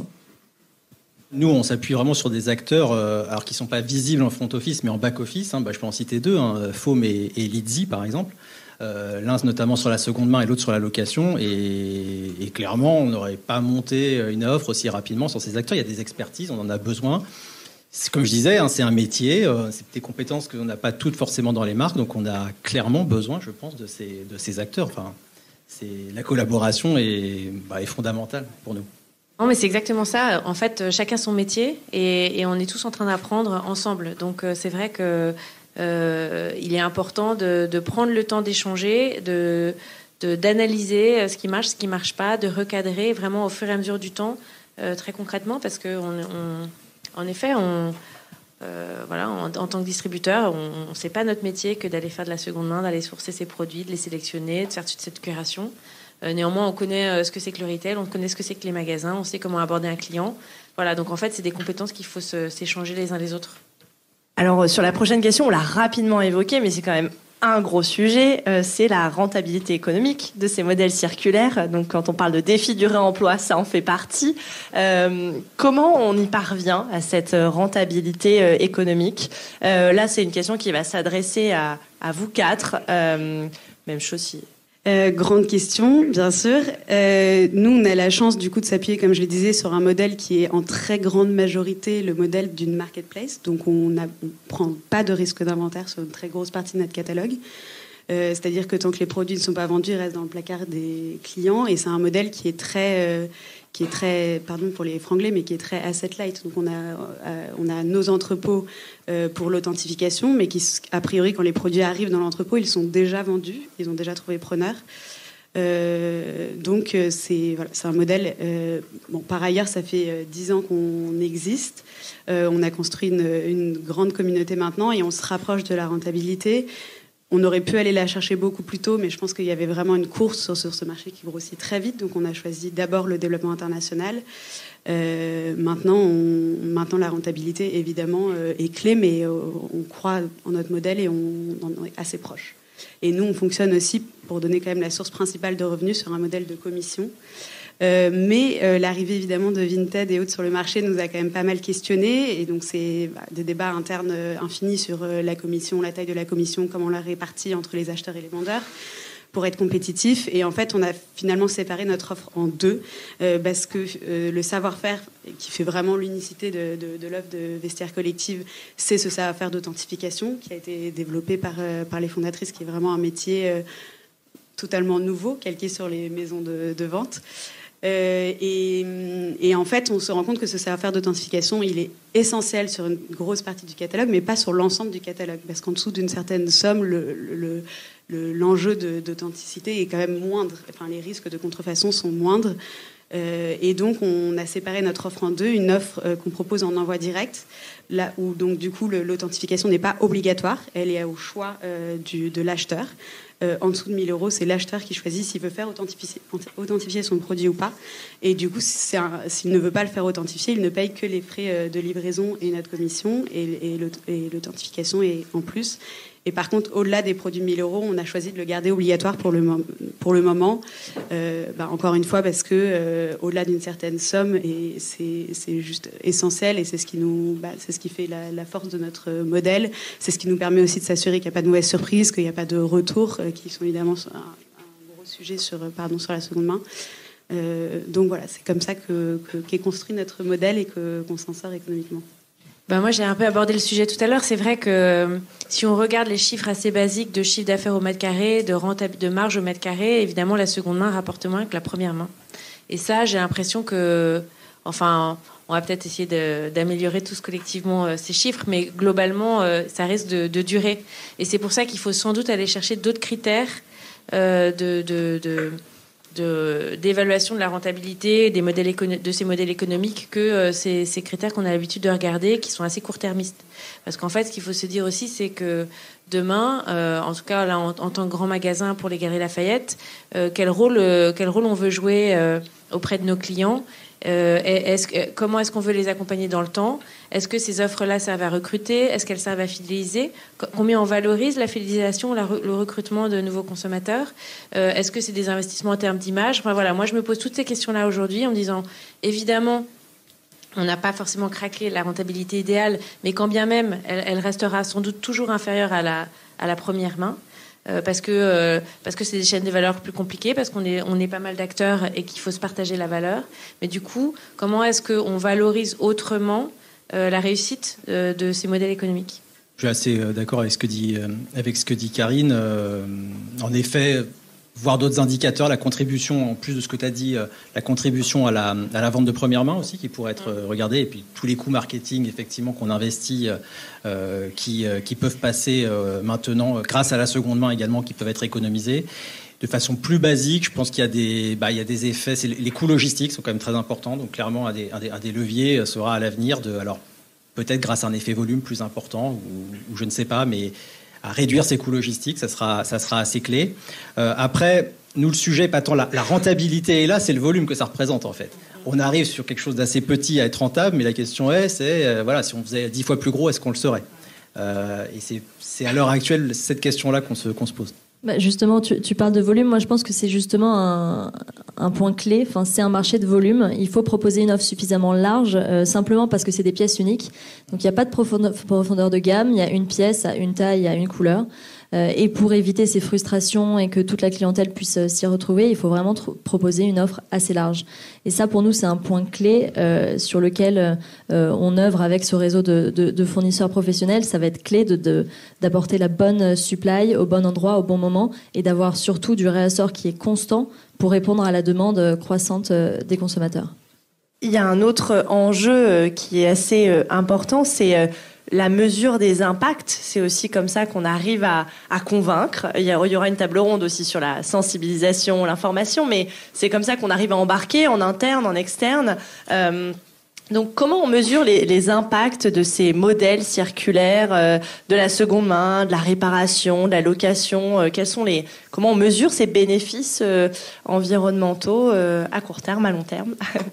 Nous, on s'appuie vraiment sur des acteurs euh, alors qui ne sont pas visibles en front office, mais en back office. Hein. Bah, je peux en citer deux, hein, Foam et, et Lidzi, par exemple. Euh, l'un notamment sur la seconde main et l'autre sur la location. Et, et clairement, on n'aurait pas monté une offre aussi rapidement sur ces acteurs. Il y a des expertises, on en a besoin. C'est, comme je disais, hein, c'est un métier, euh, c'est des compétences qu'on n'a pas toutes forcément dans les marques, donc on a clairement besoin, je pense, de ces, de ces acteurs. Enfin, c'est, la collaboration est, bah, est fondamentale pour nous. Non, mais c'est exactement ça. En fait, chacun son métier et, et on est tous en train d'apprendre ensemble. Donc, euh, c'est vrai que euh, il est important de, de prendre le temps d'échanger, de, de, d'analyser ce qui marche, ce qui marche pas, de recadrer vraiment au fur et à mesure du temps, euh, très concrètement, parce que on, on En effet, on, euh, voilà, en, en tant que distributeur, on, on c'est pas notre métier que d'aller faire de la seconde main, d'aller sourcer ses produits, de les sélectionner, de faire toute cette curation. Euh, néanmoins, on connaît euh, ce que c'est que le retail, on connaît ce que c'est que les magasins, on sait comment aborder un client. Voilà, donc en fait, c'est des compétences qu'il faut se, s'échanger les uns les autres. Alors, sur la prochaine question, on l'a rapidement évoqué, mais c'est quand même un gros sujet, euh, c'est la rentabilité économique de ces modèles circulaires. Donc, quand on parle de défi du réemploi, ça en fait partie. Euh, comment on y parvient à cette rentabilité euh, économique ? euh, Là, c'est une question qui va s'adresser à, à vous quatre. Euh, même chose si... Euh, grande question, bien sûr. Euh, nous, on a la chance, du coup, de s'appuyer, comme je le disais, sur un modèle qui est en très grande majorité le modèle d'une marketplace. Donc, on ne prend pas de risque d'inventaire sur une très grosse partie de notre catalogue. Euh, c'est-à-dire que tant que les produits ne sont pas vendus, ils restent dans le placard des clients. Et c'est un modèle qui est très... Euh, qui est très, pardon pour les franglais, mais qui est très asset light. Donc on a, euh, on a nos entrepôts euh, pour l'authentification, mais qui, a priori, quand les produits arrivent dans l'entrepôt, ils sont déjà vendus, ils ont déjà trouvé preneur. Euh, donc c'est, voilà, c'est un modèle. Euh, bon, par ailleurs, ça fait dix ans qu'on existe. Euh, on a construit une, une grande communauté maintenant et on se rapproche de la rentabilité. On aurait pu aller la chercher beaucoup plus tôt, mais je pense qu'il y avait vraiment une course sur, sur ce marché qui grossit très vite. Donc on a choisi d'abord le développement international. Euh, maintenant, on, maintenant, la rentabilité, évidemment, euh, est clé, mais euh, on croit en notre modèle et on en est assez proche. Et nous, on fonctionne aussi pour donner quand même la source principale de revenus sur un modèle de commission. Euh, mais euh, l'arrivée évidemment de Vinted et autres sur le marché nous a quand même pas mal questionné, et donc c'est bah, des débats internes euh, infinis sur euh, la commission, la taille de la commission, comment on la répartit entre les acheteurs et les vendeurs. pour être compétitif. Et en fait, on a finalement séparé notre offre en deux euh, parce que euh, le savoir-faire qui fait vraiment l'unicité de, de, de l'offre de Vestiaire Collective, c'est ce savoir-faire d'authentification qui a été développé par, euh, par les fondatrices, qui est vraiment un métier euh, totalement nouveau, calqué sur les maisons de, de vente. Euh, et, et en fait, on se rend compte que ce savoir-faire d'authentification, il est essentiel sur une grosse partie du catalogue, mais pas sur l'ensemble du catalogue, parce qu'en dessous d'une certaine somme, le, le, le, l'enjeu de, d'authenticité est quand même moindre. Enfin, les risques de contrefaçon sont moindres. Euh, et donc, on a séparé notre offre en deux. Une offre euh, qu'on propose en envoi direct, là où donc du coup le, l'authentification n'est pas obligatoire, elle est au choix euh, du, de l'acheteur. Euh, en dessous de mille euros, c'est l'acheteur qui choisit s'il veut faire authentifier, authentifier son produit ou pas. Et du coup, c'est un, s'il ne veut pas le faire authentifier, il ne paye que les frais euh, de livraison et notre commission, et, et, le, et l'authentification est en plus. Et par contre, au-delà des produits mille euros, on a choisi de le garder obligatoire pour le, pour le moment. Euh, bah, encore une fois, parce que euh, au-delà d'une certaine somme, et c'est, c'est juste essentiel, et c'est ce qui nous, bah, c'est ce qui fait la, la force de notre modèle. C'est ce qui nous permet aussi de s'assurer qu'il n'y a pas de mauvaise surprise, qu'il n'y a pas de retours, euh, qui sont évidemment un, un gros sujet sur, pardon, sur la seconde main. Euh, donc voilà, c'est comme ça que, que, qu'est construit notre modèle et que, qu'on s'en sort économiquement. Ben moi, j'ai un peu abordé le sujet tout à l'heure. C'est vrai que si on regarde les chiffres assez basiques de chiffre d'affaires au mètre carré, de rentabilité, de marge au mètre carré, évidemment, la seconde main rapporte moins que la première main. Et ça, j'ai l'impression que, enfin, on va peut-être essayer de, d'améliorer tous collectivement euh, ces chiffres, mais globalement, euh, ça risque de, de durer. Et c'est pour ça qu'il faut sans doute aller chercher d'autres critères euh, de, de, de De, d'évaluation de la rentabilité des modèles écono- de ces modèles économiques que euh, ces, ces critères qu'on a l'habitude de regarder, qui sont assez court-termistes. Parce qu'en fait, ce qu'il faut se dire aussi, c'est que demain, euh, en tout cas là, en, en tant que grand magasin pour les Galeries Lafayette, euh, quel rôle, euh, quel rôle on veut jouer euh, auprès de nos clients? Euh, est-ce que, comment est-ce qu'on veut les accompagner dans le temps? Est-ce que ces offres-là servent à recruter? Est-ce qu'elles servent à fidéliser? Combien on valorise la fidélisation, la, le recrutement de nouveaux consommateurs? euh, Est-ce que c'est des investissements en termes d'image? Enfin, voilà, moi, je me pose toutes ces questions-là aujourd'hui en me disant, évidemment, on n'a pas forcément craqué la rentabilité idéale, mais quand bien même, elle, elle restera sans doute toujours inférieure à la, à la première main. Euh, parce que euh, parce que c'est des chaînes de valeur plus compliquées, parce qu'on est on est pas mal d'acteurs et qu'il faut se partager la valeur. Mais du coup, comment est-ce qu'on valorise autrement euh, la réussite euh, de ces modèles économiques? Je suis assez euh, d'accord avec ce que dit euh, avec ce que dit Karine. Euh, en effet, voir d'autres indicateurs, la contribution, en plus de ce que tu as dit, euh, la contribution à la, à la vente de première main aussi, qui pourrait être euh, regardée, et puis tous les coûts marketing, effectivement, qu'on investit, euh, qui, euh, qui peuvent passer euh, maintenant, euh, grâce à la seconde main également, qui peuvent être économisés. De façon plus basique, je pense qu'il y a des, bah, il y a des effets, c'est les coûts logistiques sont quand même très importants, donc clairement, un des, un des, un des leviers sera à l'avenir de, alors, peut-être grâce à un effet volume plus important, ou, ou je ne sais pas, mais à réduire ces coûts logistiques, ça sera, ça sera assez clé. Euh, après, nous, le sujet, pas tant la, la rentabilité est là, c'est le volume que ça représente, en fait. On arrive sur quelque chose d'assez petit à être rentable, mais la question est, c'est, euh, voilà, si on faisait dix fois plus gros, est-ce qu'on le serait? euh, Et c'est, c'est à l'heure actuelle cette question-là qu'on se, qu'on se pose. Bah justement, tu, tu parles de volume. Moi, je pense que c'est justement un, un point clé. Enfin, c'est un marché de volume. Il faut proposer une offre suffisamment large, euh, simplement parce que c'est des pièces uniques. Donc, il n'y a pas de profondeur, profondeur de gamme. Il y a une pièce à une taille, à une couleur. Euh, et pour éviter ces frustrations et que toute la clientèle puisse euh, s'y retrouver, il faut vraiment tr- proposer une offre assez large. Et ça, pour nous, c'est un point clé euh, sur lequel euh, on œuvre avec ce réseau de, de, de fournisseurs professionnels. Ça va être clé de, de, d'apporter la bonne supply au bon endroit, au bon moment, et d'avoir surtout du réassort qui est constant pour répondre à la demande croissante euh, des consommateurs. Il y a un autre enjeu qui est assez important, c'est la mesure des impacts. C'est aussi comme ça qu'on arrive à, à convaincre. Il y aura une table ronde aussi sur la sensibilisation, l'information, mais c'est comme ça qu'on arrive à embarquer en interne, en externe. Euh, donc, comment on mesure les, les impacts de ces modèles circulaires, euh, de la seconde main, de la réparation, de la location euh, quels sont les, comment on mesure ces bénéfices euh, environnementaux euh, à court terme, à long terme?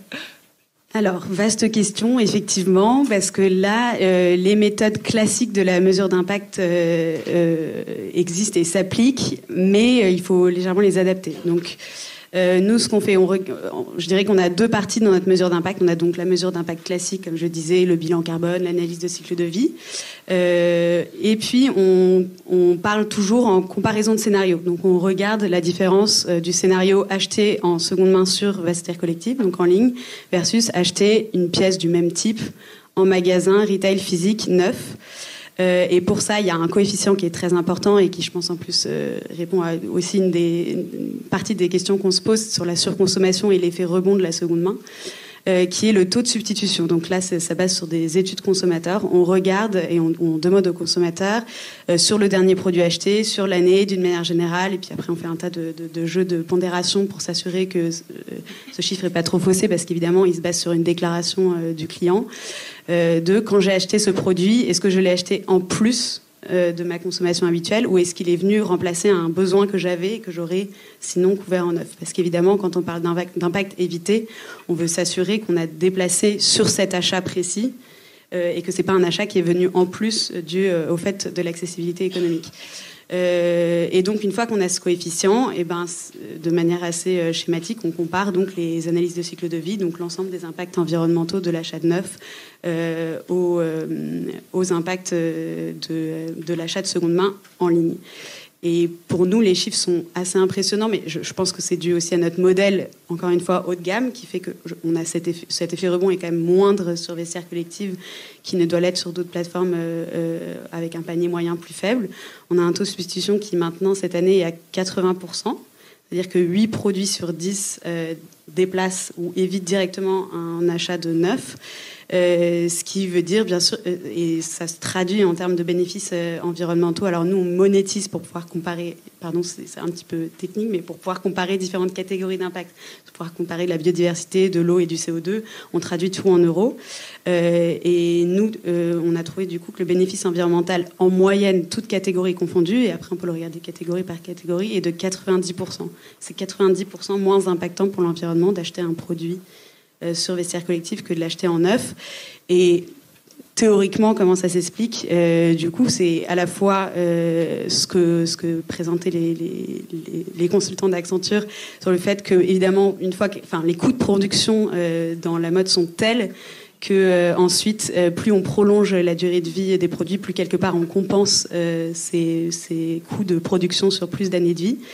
Alors, vaste question, effectivement, parce que là, euh, les méthodes classiques de la mesure d'impact euh, euh, existent et s'appliquent, mais euh, il faut légèrement les adapter. Donc, Euh, nous, ce qu'on fait, on, je dirais qu'on a deux parties dans notre mesure d'impact. On a donc la mesure d'impact classique, comme je disais, le bilan carbone, l'analyse de cycle de vie. Euh, et puis, on, on parle toujours en comparaison de scénarios. Donc, on regarde la différence euh, du scénario acheté en seconde main sur Vestiaire Collective, donc en ligne, versus acheter une pièce du même type en magasin, retail physique, neuf. Euh, et pour ça, il y a un coefficient qui est très important et qui, je pense, en plus, euh, répond à aussi une, des, une partie des questions qu'on se pose sur la surconsommation et l'effet rebond de la seconde main, euh, qui est le taux de substitution. Donc là, ça base sur des études consommateurs. On regarde et on, on demande aux consommateurs euh, sur le dernier produit acheté, sur l'année, d'une manière générale. Et puis après, on fait un tas de, de, de jeux de pondération pour s'assurer que euh, ce chiffre n'est pas trop faussé, parce qu'évidemment, il se base sur une déclaration euh, du client. Euh, de quand j'ai acheté ce produit, est-ce que je l'ai acheté en plus euh, de ma consommation habituelle, ou est-ce qu'il est venu remplacer un besoin que j'avais et que j'aurais sinon couvert en neuf? Parce qu'évidemment, quand on parle d'impact, d'impact évité, on veut s'assurer qu'on a déplacé sur cet achat précis euh, et que c'est pas un achat qui est venu en plus dû euh, au fait de l'accessibilité économique. Euh, et donc, une fois qu'on a ce coefficient, et ben, de manière assez euh, schématique, on compare donc les analyses de cycle de vie, donc l'ensemble des impacts environnementaux de l'achat de neuf euh, aux, euh, aux impacts de, de l'achat de seconde main en ligne. Et pour nous, les chiffres sont assez impressionnants, mais je, je pense que c'est dû aussi à notre modèle, encore une fois, haut de gamme, qui fait qu'on a cet effet, cet effet rebond est quand même moindre sur Vestiaire Collective, qui ne doit l'être sur d'autres plateformes euh, euh, avec un panier moyen plus faible. On a un taux de substitution qui, maintenant, cette année, est à quatre-vingts pour cent. C'est-à-dire que huit produits sur dix euh, déplacent ou évitent directement un achat de neuf. Euh, ce qui veut dire, bien sûr, euh, et ça se traduit en termes de bénéfices euh, environnementaux. Alors nous, on monétise pour pouvoir comparer, pardon, c'est, c'est un petit peu technique, mais pour pouvoir comparer différentes catégories d'impact, pour pouvoir comparer la biodiversité, de l'eau et du C O deux, on traduit tout en euros. Euh, et nous, euh, on a trouvé du coup que le bénéfice environnemental, en moyenne, toutes catégories confondues, et après on peut le regarder catégorie par catégorie, est de quatre-vingt-dix pour cent. C'est quatre-vingt-dix pour cent moins impactant pour l'environnement d'acheter un produit sur Vestiaire Collective que de l'acheter en neuf. Et théoriquement, comment ça s'explique? euh, Du coup, c'est à la fois euh, ce, que, ce que présentaient les, les, les, les consultants d'Accenture sur le fait que, évidemment, une fois que, enfin, les coûts de production euh, dans la mode sont tels que euh, ensuite, euh, plus on prolonge la durée de vie des produits, plus quelque part on compense euh, ces, ces coûts de production sur plus d'années de vie.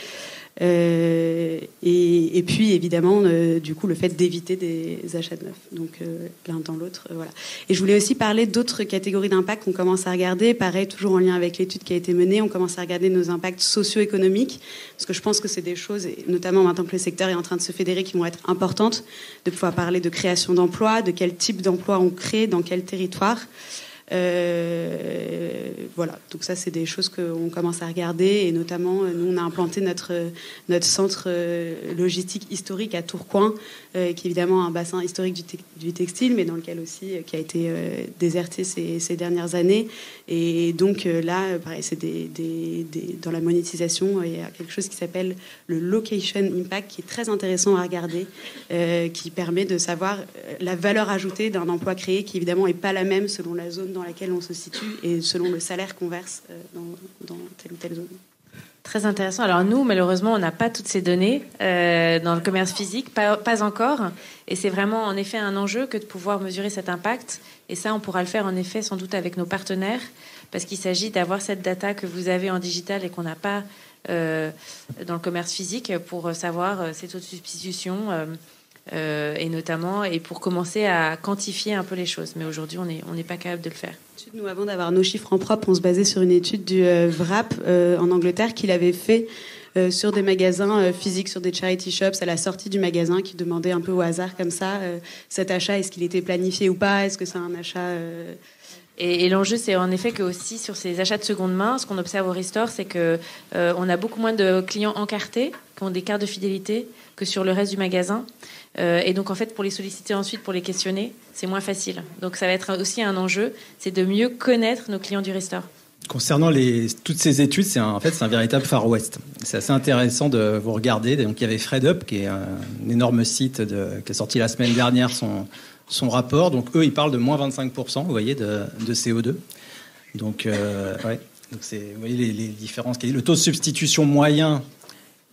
Euh, et, et puis évidemment euh, du coup le fait d'éviter des achats de neuf, donc euh, l'un dans l'autre, euh, voilà. Et je voulais aussi parler d'autres catégories d'impact qu'on commence à regarder, pareil, toujours en lien avec l'étude qui a été menée. On commence à regarder nos impacts socio-économiques, parce que je pense que c'est des choses, et notamment maintenant que le secteur est en train de se fédérer, qui vont être importantes, de pouvoir parler de création d'emplois, de quel type d'emploi on crée, dans quel territoire. Euh, voilà, donc ça c'est des choses qu'on commence à regarder, et notamment nous on a implanté notre, notre centre logistique historique à Tourcoing, euh, qui est évidemment un bassin historique du, te- du textile, mais dans lequel aussi euh, qui a été euh, déserté ces, ces dernières années. Et donc euh, là, pareil, c'est des, des, des, dans la monétisation, il y a quelque chose qui s'appelle le location impact, qui est très intéressant à regarder, euh, qui permet de savoir la valeur ajoutée d'un emploi créé, qui évidemment n'est pas la même selon la zone dans laquelle on se situe et selon le salaire qu'on verse dans, dans telle ou telle zone. Très intéressant. Alors nous, malheureusement, on n'a pas toutes ces données euh, dans le commerce physique, pas, pas encore. Et c'est vraiment en effet un enjeu que de pouvoir mesurer cet impact. Et ça, on pourra le faire en effet sans doute avec nos partenaires, parce qu'il s'agit d'avoir cette data que vous avez en digital et qu'on n'a pas euh, dans le commerce physique, pour savoir ces taux de substitution euh, euh, et notamment et pour commencer à quantifier un peu les choses. Mais aujourd'hui, on n'est on n'est pas capable de le faire. Nous, avant d'avoir nos chiffres en propre, on se basait sur une étude du euh, V R A P euh, en Angleterre, qu'il avait fait euh, sur des magasins euh, physiques, sur des charity shops, à la sortie du magasin, qui demandait un peu au hasard comme ça, euh, cet achat, est-ce qu'il était planifié ou pas, est-ce que c'est un achat... Euh... Et, et l'enjeu, c'est en effet que aussi sur ces achats de seconde main, ce qu'on observe au Restore, c'est que euh, on a beaucoup moins de clients encartés, qui ont des cartes de fidélité, que sur le reste du magasin. Euh, et donc, en fait, pour les solliciter ensuite, pour les questionner, c'est moins facile. Donc, ça va être aussi un enjeu, c'est de mieux connaître nos clients du Restore. Concernant les, toutes ces études, c'est un, en fait, c'est un véritable Far West. C'est assez intéressant de vous regarder. Donc, il y avait FredUp, qui est un, un énorme site de, qui a sorti la semaine dernière son, son rapport. Donc, eux, ils parlent de moins vingt-cinq pour cent, vous voyez, de, de C O deux. Donc, euh, ouais. Donc c'est, vous voyez les, les différences. Le taux de substitution moyen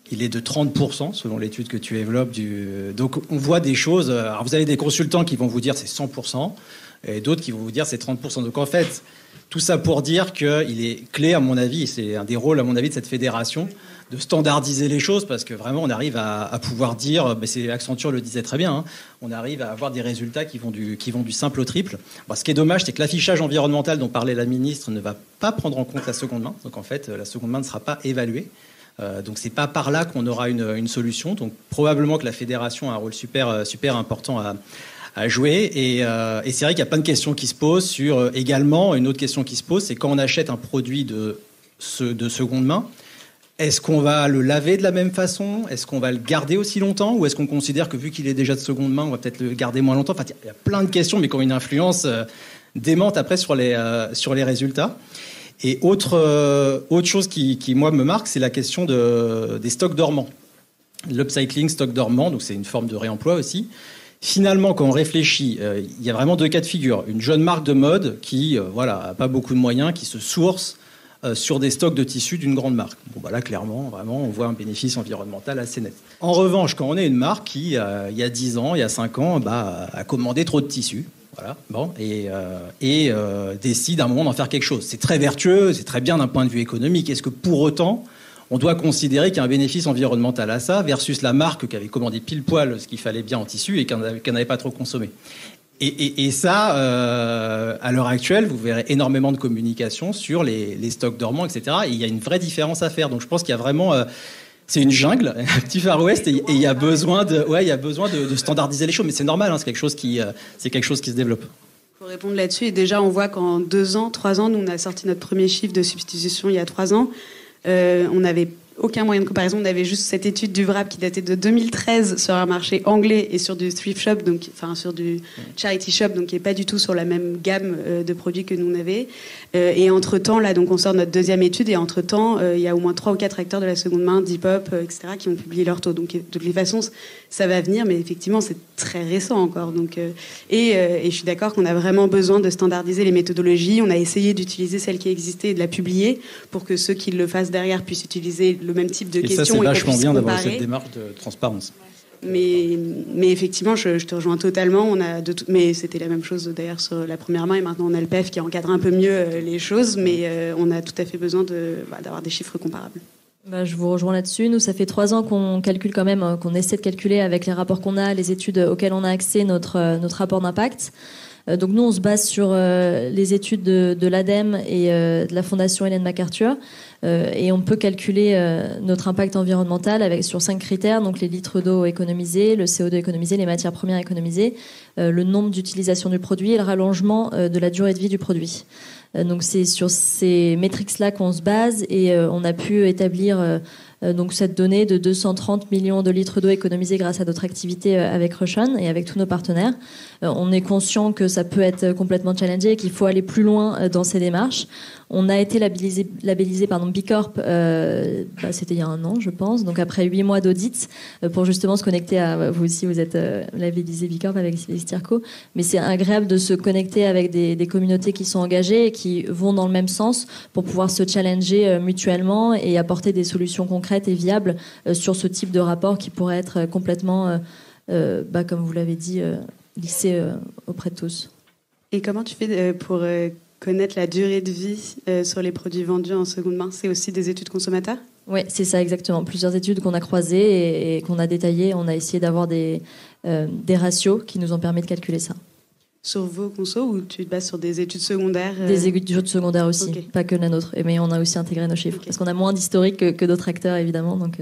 il est de trente pour cent selon l'étude que tu développes. Du... Donc on voit des choses. Alors vous avez des consultants qui vont vous dire c'est cent pour cent et d'autres qui vont vous dire c'est trente pour cent. Donc en fait, tout ça pour dire qu'il est clé, à mon avis, c'est un des rôles, à mon avis, de cette fédération, de standardiser les choses, parce que vraiment, on arrive à, à pouvoir dire, mais c'est, Accenture le disait très bien, hein, on arrive à avoir des résultats qui vont du, qui vont du simple au triple. Bon, ce qui est dommage, c'est que l'affichage environnemental dont parlait la ministre ne va pas prendre en compte la seconde main. Donc en fait, la seconde main ne sera pas évaluée. Euh, donc c'est pas par là qu'on aura une, une solution. Donc probablement que la fédération a un rôle super, super important à à jouer et, euh, et c'est vrai qu'il y a plein de questions qui se posent sur euh, également une autre question qui se pose, c'est quand on achète un produit de, ce, de seconde main, est-ce qu'on va le laver de la même façon, est-ce qu'on va le garder aussi longtemps, ou est-ce qu'on considère que vu qu'il est déjà de seconde main on va peut-être le garder moins longtemps. Enfin, il y a plein de questions mais qui ont une influence euh, démente après sur les, euh, sur les résultats. Et autre, euh, autre chose qui, qui moi me marque, c'est la question de, des stocks dormants, l'upcycling stock dormant, donc c'est une forme de réemploi aussi. Finalement, quand on réfléchit, euh, il y a vraiment deux cas de figure. Une jeune marque de mode qui, euh, voilà, n'a pas beaucoup de moyens, qui se source euh, sur des stocks de tissus d'une grande marque. Bon, bah là, clairement, vraiment, on voit un bénéfice environnemental assez net. En revanche, quand on est une marque qui, euh, il y a dix ans, il y a cinq ans, bah, a commandé trop de tissus, voilà, bon, et, euh, et euh, décide à un moment d'en faire quelque chose. C'est très vertueux, c'est très bien d'un point de vue économique. Est-ce que pour autant, on doit considérer qu'il y a un bénéfice environnemental à ça versus la marque qui avait commandé pile poil ce qu'il fallait bien en tissu et qui n'avait pas trop consommé. Et, et, et ça, euh, à l'heure actuelle, vous verrez énormément de communication sur les, les stocks dormants, et cetera. Et il y a une vraie différence à faire. Donc je pense qu'il y a vraiment... Euh, c'est une jungle, un petit Far West, et, et il y a besoin de, ouais, il y a besoin de, de standardiser les choses. Mais c'est normal, hein, c'est quelque chose qui, euh, c'est quelque chose qui se développe. Pour répondre là-dessus, et déjà on voit qu'en deux ans, trois ans, nous on a sorti notre premier chiffre de substitution il y a trois ans. Euh, on n'avait aucun moyen de comparaison. On avait juste cette étude du V R A P qui datait de deux mille treize sur un marché anglais et sur du thrift shop, donc enfin sur du charity shop, donc qui est pas du tout sur la même gamme euh, de produits que nous on avait. Euh, et entre temps, là, donc on sort notre deuxième étude et entre temps, euh, il y a au moins trois ou quatre acteurs de la seconde main, Depop, euh, et cetera, qui ont publié leur taux. Donc de toutes les façons, ça va venir, mais effectivement, c'est très récent encore. Donc euh, et, euh, et je suis d'accord qu'on a vraiment besoin de standardiser les méthodologies. On a essayé d'utiliser celles qui existaient et de la publier pour que ceux qui le fassent derrière puissent utiliser le même type de et questions. Ça, c'est vachement bien comparer. d'avoir cette démarche de transparence. Mais, mais effectivement, je, je te rejoins totalement. On a de tout, mais c'était la même chose d'ailleurs sur la première main. Et maintenant, on a le P E F qui encadre un peu mieux euh, les choses. Mais euh, on a tout à fait besoin de, bah, d'avoir des chiffres comparables. Bah, je vous rejoins là-dessus. Nous, ça fait trois ans qu'on calcule quand même, qu'on essaie de calculer avec les rapports qu'on a, les études auxquelles on a accès, notre, notre rapport d'impact. Donc nous, on se base sur euh, les études de, de l'ADEME et euh, de la Fondation Ellen MacArthur. Euh, et on peut calculer euh, notre impact environnemental avec, sur cinq critères, donc les litres d'eau économisés, le C O deux économisé, les matières premières économisées, euh, le nombre d'utilisations du produit et le rallongement euh, de la durée de vie du produit. Euh, donc c'est sur ces métriques-là qu'on se base et euh, on a pu établir euh, euh, donc cette donnée de deux cent trente millions de litres d'eau économisés grâce à notre activité euh, avec Russian et avec tous nos partenaires. Euh, on est conscient que ça peut être complètement challengé et qu'il faut aller plus loin euh, dans ces démarches. On a été labellisé, labellisé pardon, B Corp, euh, bah, c'était il y a un an, je pense, donc après huit mois d'audit, euh, pour justement se connecter à... Vous aussi, vous êtes euh, labellisé B Corp avec Vestirco, mais c'est agréable de se connecter avec des, des communautés qui sont engagées et qui vont dans le même sens pour pouvoir se challenger euh, mutuellement et apporter des solutions concrètes et viables euh, sur ce type de rapport qui pourrait être complètement, euh, euh, bah, comme vous l'avez dit, euh, lissé euh, auprès de tous. Et comment tu fais pour... Euh connaître la durée de vie euh, sur les produits vendus en seconde main, c'est aussi des études consommateurs ? Oui, c'est ça exactement. Plusieurs études qu'on a croisées et, et qu'on a détaillées. On a essayé d'avoir des, euh, des ratios qui nous ont permis de calculer ça. Sur vos consos ou tu te bases sur des études secondaires euh... Des études secondaires aussi, okay. Pas que la nôtre. Mais on a aussi intégré nos chiffres. Okay. Parce qu'on a moins d'historique que, que d'autres acteurs, évidemment. Donc, euh...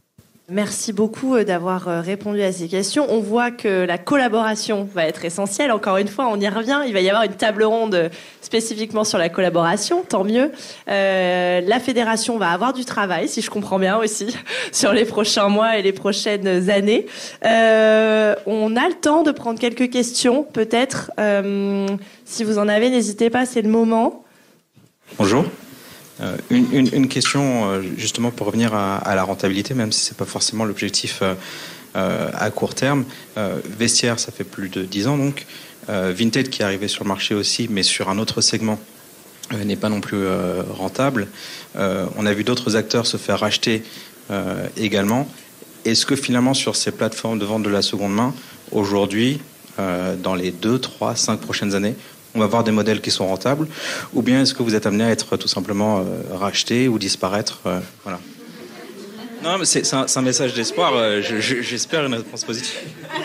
Merci beaucoup d'avoir répondu à ces questions. On voit que la collaboration va être essentielle. Encore une fois, on y revient. Il va y avoir une table ronde spécifiquement sur la collaboration, tant mieux. Euh, la fédération va avoir du travail, si je comprends bien aussi, sur les prochains mois et les prochaines années. Euh, on a le temps de prendre quelques questions, peut-être. Euh, si vous en avez, n'hésitez pas, c'est le moment. Bonjour. Euh, une, une, une question euh, justement pour revenir à, à la rentabilité, même si c'est pas forcément l'objectif euh, euh, à court terme. Euh, Vestiaire, ça fait plus de dix ans donc. Euh, Vinted qui est arrivé sur le marché aussi, mais sur un autre segment, euh, n'est pas non plus euh, rentable. Euh, on a vu d'autres acteurs se faire racheter euh, également. Est-ce que finalement sur ces plateformes de vente de la seconde main, aujourd'hui, euh, dans les deux, trois, cinq prochaines années, on va avoir des modèles qui sont rentables, ou bien est-ce que vous êtes amené à être tout simplement euh, racheté ou disparaître euh, voilà. Non, mais c'est, c'est, un, c'est un message d'espoir. Euh, je, je, j'espère une réponse positive.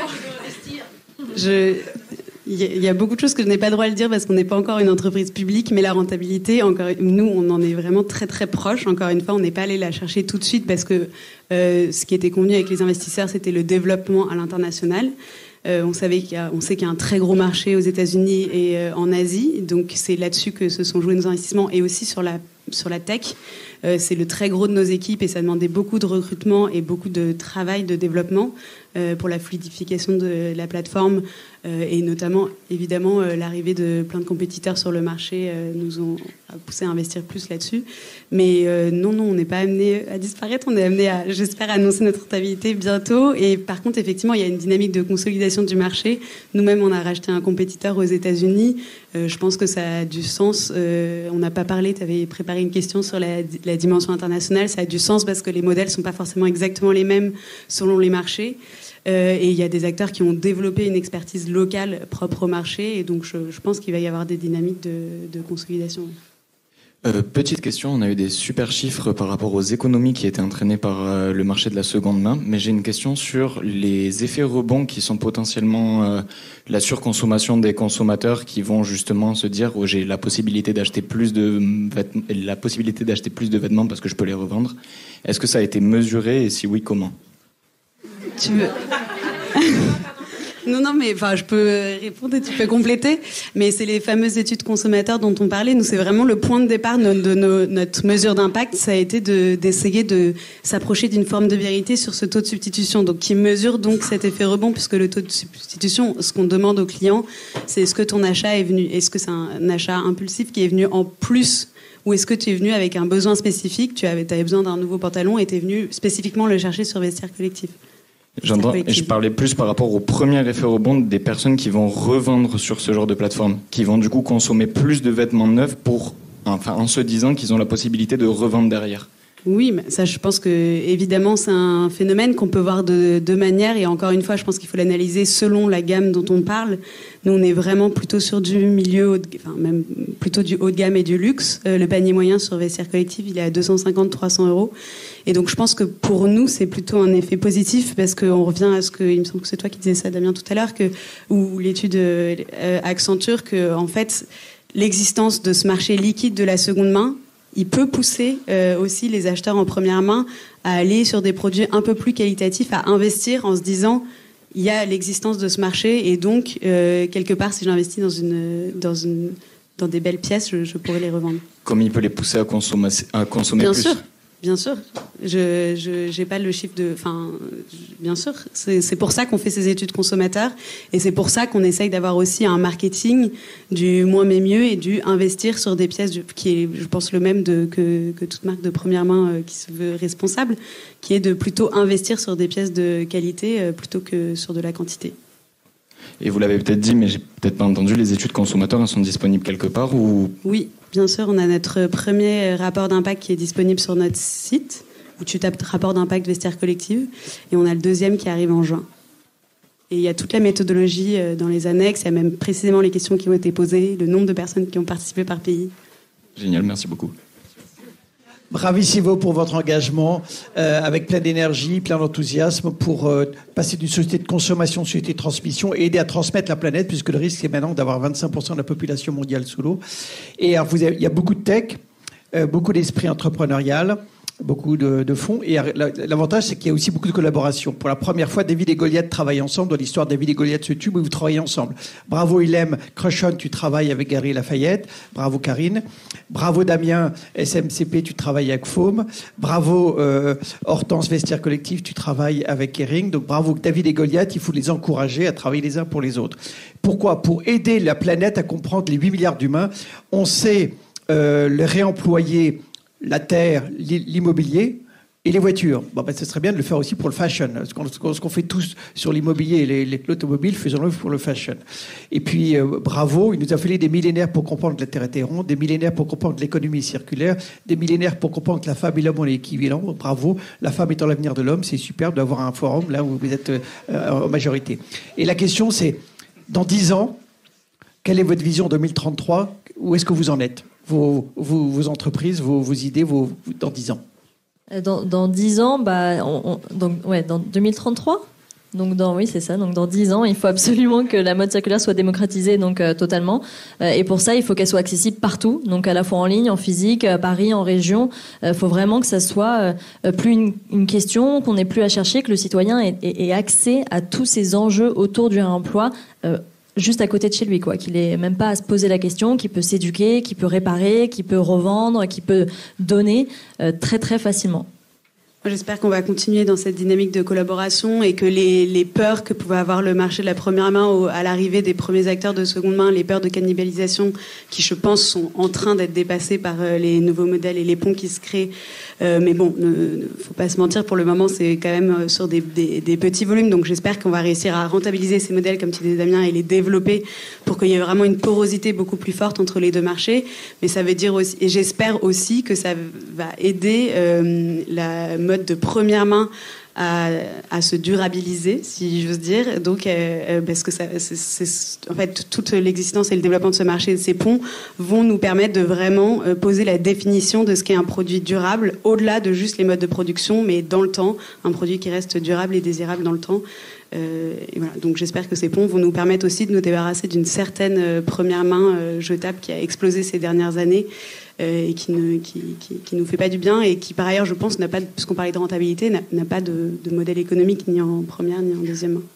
Je... Il y a beaucoup de choses que je n'ai pas le droit de dire parce qu'on n'est pas encore une entreprise publique, mais la rentabilité, encore, nous, on en est vraiment très très proche. Encore une fois, on n'est pas allé la chercher tout de suite parce que euh, ce qui était convenu avec les investisseurs, c'était le développement à l'international. Euh, on savait qu'il y a, on sait qu'il y a un très gros marché aux États-Unis et euh, en Asie, donc c'est là-dessus que se sont joués nos investissements et aussi sur la sur la tech. Euh, c'est le très gros de nos équipes et ça demandait beaucoup de recrutement et beaucoup de travail de développement euh, pour la fluidification de la plateforme euh, et notamment évidemment euh, l'arrivée de plein de compétiteurs sur le marché euh, nous ont poussé à investir plus là-dessus. Mais euh, non, non, on n'est pas amené à disparaître, on est amené à, j'espère, annoncer notre rentabilité bientôt. Et par contre, effectivement, il y a une dynamique de consolidation du marché. Nous-mêmes, on a racheté un compétiteur aux États-Unis. Euh, je pense que ça a du sens. Euh, on n'a pas parlé, tu avais préparé une question sur la, la dimension internationale. Ça a du sens parce que les modèles ne sont pas forcément exactement les mêmes selon les marchés. Euh, et il y a des acteurs qui ont développé une expertise locale propre au marché. Et donc, je, je pense qu'il va y avoir des dynamiques de, de consolidation. Euh, petite question, on a eu des super chiffres par rapport aux économies qui étaient entraînées par euh, le marché de la seconde main, mais j'ai une question sur les effets rebonds qui sont potentiellement euh, la surconsommation des consommateurs qui vont justement se dire oh, j'ai la possibilité d'acheter plus de vêtements, la possibilité d'acheter plus de vêtements parce que je peux les revendre. Est-ce que ça a été mesuré et si oui, comment ? Tu veux Non, non, mais enfin, je peux répondre et tu peux compléter. Mais c'est les fameuses études consommateurs dont on parlait. Nous, c'est vraiment le point de départ de, de nos, notre mesure d'impact. Ça a été de, d'essayer de s'approcher d'une forme de vérité sur ce taux de substitution. Donc, qui mesure donc cet effet rebond, puisque le taux de substitution, ce qu'on demande aux clients, c'est est-ce que ton achat est venu, est-ce que c'est un achat impulsif qui est venu en plus, ou est-ce que tu es venu avec un besoin spécifique, tu avais, tu avais besoin d'un nouveau pantalon et tu es venu spécifiquement le chercher sur Vestiaire Collectif. J'entends, et je parlais plus par rapport au premier effet rebond des personnes qui vont revendre sur ce genre de plateforme, qui vont du coup consommer plus de vêtements neufs pour, enfin, en se disant qu'ils ont la possibilité de revendre derrière. Oui, mais ça, je pense que évidemment, c'est un phénomène qu'on peut voir de deux manières. Et encore une fois, je pense qu'il faut l'analyser selon la gamme dont on parle. Nous, on est vraiment plutôt sur du milieu, haut de, enfin même plutôt du haut de gamme et du luxe. Euh, le panier moyen sur Vestiaire Collectif, il est à deux cent cinquante à trois cents euros. Et donc, je pense que pour nous, c'est plutôt un effet positif parce qu'on revient à ce que, il me semble que c'est toi qui disais ça, Damien, tout à l'heure, que où l'étude euh, accenture que en fait, l'existence de ce marché liquide de la seconde main, il peut pousser euh, aussi les acheteurs en première main à aller sur des produits un peu plus qualitatifs, à investir en se disant il y a l'existence de ce marché et donc euh, quelque part si j'investis dans une dans une dans des belles pièces, je, je pourrais les revendre. Comme il peut les pousser à consommer à consommer Bien plus. sûr. Bien sûr, je je j'ai pas le chiffre de, enfin, bien sûr, c'est c'est pour ça qu'on fait ces études consommateurs et c'est pour ça qu'on essaye d'avoir aussi un marketing du moins mais mieux et du investir sur des pièces du, qui est, je pense, le même de que que toute marque de première main euh, qui se veut responsable, qui est de plutôt investir sur des pièces de qualité euh, plutôt que sur de la quantité. Et vous l'avez peut-être dit, mais j'ai peut-être pas entendu, les études consommateurs, elles sont disponibles quelque part ou... Oui, bien sûr, on a notre premier rapport d'impact qui est disponible sur notre site, où tu tapes rapport d'impact Vestiaire Collective, et on a le deuxième qui arrive en juin. Et il y a toute la méthodologie dans les annexes, il y a même précisément les questions qui ont été posées, le nombre de personnes qui ont participé par pays. Génial, merci beaucoup. Bravissimo pour votre engagement, euh, avec plein d'énergie, plein d'enthousiasme pour euh, passer d'une société de consommation à une société de transmission et aider à transmettre la planète, puisque le risque est maintenant d'avoir vingt-cinq pour cent de la population mondiale sous l'eau. Et alors, vous avez, il y a beaucoup de tech, euh, beaucoup d'esprit entrepreneurial, beaucoup de, de fonds. Et l'avantage, c'est qu'il y a aussi beaucoup de collaboration. Pour la première fois, David et Goliath travaillent ensemble dans l'histoire de David et Goliath sur YouTube, où vous travaillez ensemble. Bravo Ilem, Crushon, tu travailles avec Gary Lafayette. Bravo Karine. Bravo Damien, S M C P, tu travailles avec Foam. Bravo euh, Hortense, Vestiaire Collectif, tu travailles avec Kering. Donc bravo David et Goliath, il faut les encourager à travailler les uns pour les autres. Pourquoi ? Pour aider la planète à comprendre les huit milliards d'humains. On sait euh, le réemployer la terre, l'immobilier, Et les voitures, bon, ben, ce serait bien de le faire aussi pour le fashion. Ce qu'on, ce qu'on fait tous sur l'immobilier et les, les, l'automobile, faisons-le pour le fashion. Et puis, euh, bravo, il nous a fallu des millénaires pour comprendre que la Terre était ronde, des millénaires pour comprendre l'économie circulaire, des millénaires pour comprendre que la femme et l'homme ont les équivalents. Bravo, la femme étant l'avenir de l'homme, c'est superbe d'avoir un forum là où vous êtes euh, en majorité. Et la question, c'est, dans dix ans, quelle est votre vision deux mille trente-trois? Où est-ce que vous en êtes? Vos, vos, vos entreprises, vos, vos idées, vos, dans dix ans? Dans, dans dix ans, bah, on, on, donc, ouais, dans deux mille trente-trois. Donc dans, oui, c'est ça. Donc dans dix ans, il faut absolument que la mode circulaire soit démocratisée, donc euh, totalement. Euh, et pour ça, il faut qu'elle soit accessible partout, donc à la fois en ligne, en physique, à Paris, en région. Il euh, faut vraiment que ça soit euh, plus une, une question, qu'on n'ait plus à chercher, que le citoyen ait, ait, ait accès à tous ces enjeux autour du réemploi. Euh, juste à côté de chez lui, quoi, qu'il ait même pas à se poser la question, qu'il peut s'éduquer, qu'il peut réparer, qu'il peut revendre, qu'il peut donner euh, très très facilement. J'espère qu'on va continuer dans cette dynamique de collaboration et que les, les peurs que pouvait avoir le marché de la première main au, à l'arrivée des premiers acteurs de seconde main, les peurs de cannibalisation qui, je pense, sont en train d'être dépassées par euh, les nouveaux modèles et les ponts qui se créent. Euh, mais bon, ne, ne faut pas se mentir, pour le moment, c'est quand même sur des, des, des petits volumes. Donc j'espère qu'on va réussir à rentabiliser ces modèles, comme tu disais Damien, et les développer pour qu'il y ait vraiment une porosité beaucoup plus forte entre les deux marchés. Mais ça veut dire aussi, et j'espère aussi que ça va aider euh, la mode de première main à, à se durabiliser, si j'ose dire. Donc, euh, parce que ça, c'est, c'est, en fait, toute l'existence et le développement de ce marché, de ces ponts, vont nous permettre de vraiment euh, poser la définition de ce qu'est un produit durable, au-delà de juste les modes de production, mais dans le temps, un produit qui reste durable et désirable dans le temps. Euh, et voilà. Donc, j'espère que ces ponts vont nous permettre aussi de nous débarrasser d'une certaine euh, première main euh, jetable qui a explosé ces dernières années. Et qui ne qui, qui, qui nous fait pas du bien et qui par ailleurs je pense n'a pas, puisqu'on parlait de rentabilité, n'a, n'a pas de, de modèle économique ni en première ni en deuxième main.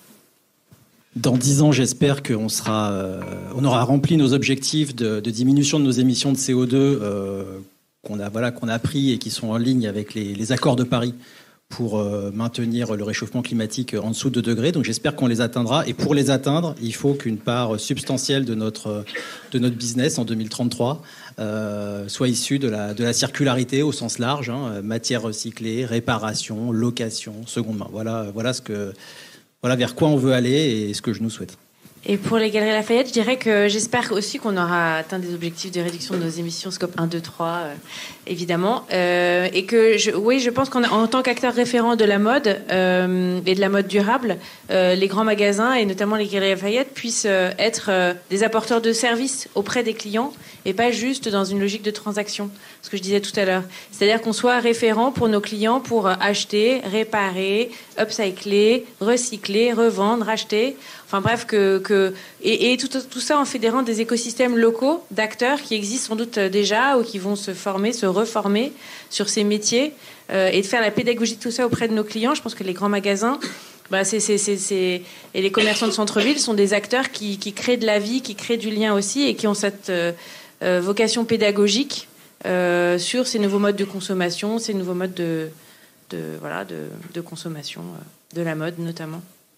Dans dix ans, j'espère qu'on sera, euh, on aura rempli nos objectifs de, de diminution de nos émissions de C O deux euh, qu'on a voilà qu'on a pris et qui sont en ligne avec les, les accords de Paris pour euh, maintenir le réchauffement climatique en dessous de deux degrés. Donc j'espère qu'on les atteindra. Et pour les atteindre, il faut qu'une part substantielle de notre, de notre business en deux mille trente-trois euh, soit issue de la, de la circularité au sens large, hein, matières recyclées, réparation, location, seconde main. Voilà, voilà, ce que, voilà vers quoi on veut aller et ce que je nous souhaite. Et pour les Galeries Lafayette, je dirais que j'espère aussi qu'on aura atteint des objectifs de réduction de nos émissions scope un, deux, trois, euh, évidemment. Euh, et que, je, oui, je pense qu'en tant qu'acteur référent de la mode euh, et de la mode durable, euh, les grands magasins, et notamment les Galeries Lafayette, puissent euh, être euh, des apporteurs de services auprès des clients et pas juste dans une logique de transaction, ce que je disais tout à l'heure. C'est-à-dire qu'on soit référent pour nos clients pour acheter, réparer, upcycler, recycler, revendre, acheter... Enfin bref, que, que et, et tout, tout ça en fédérant des écosystèmes locaux d'acteurs qui existent sans doute déjà ou qui vont se former, se reformer sur ces métiers euh, et de faire la pédagogie de tout ça auprès de nos clients. Je pense que les grands magasins, bah c'est, c'est, c'est, c'est, et les commerçants de centre-ville sont des acteurs qui, qui créent de la vie, qui créent du lien aussi et qui ont cette euh, euh, vocation pédagogique euh, sur ces nouveaux modes de consommation, ces nouveaux modes de, de, voilà, de, de consommation, euh, de la mode notamment.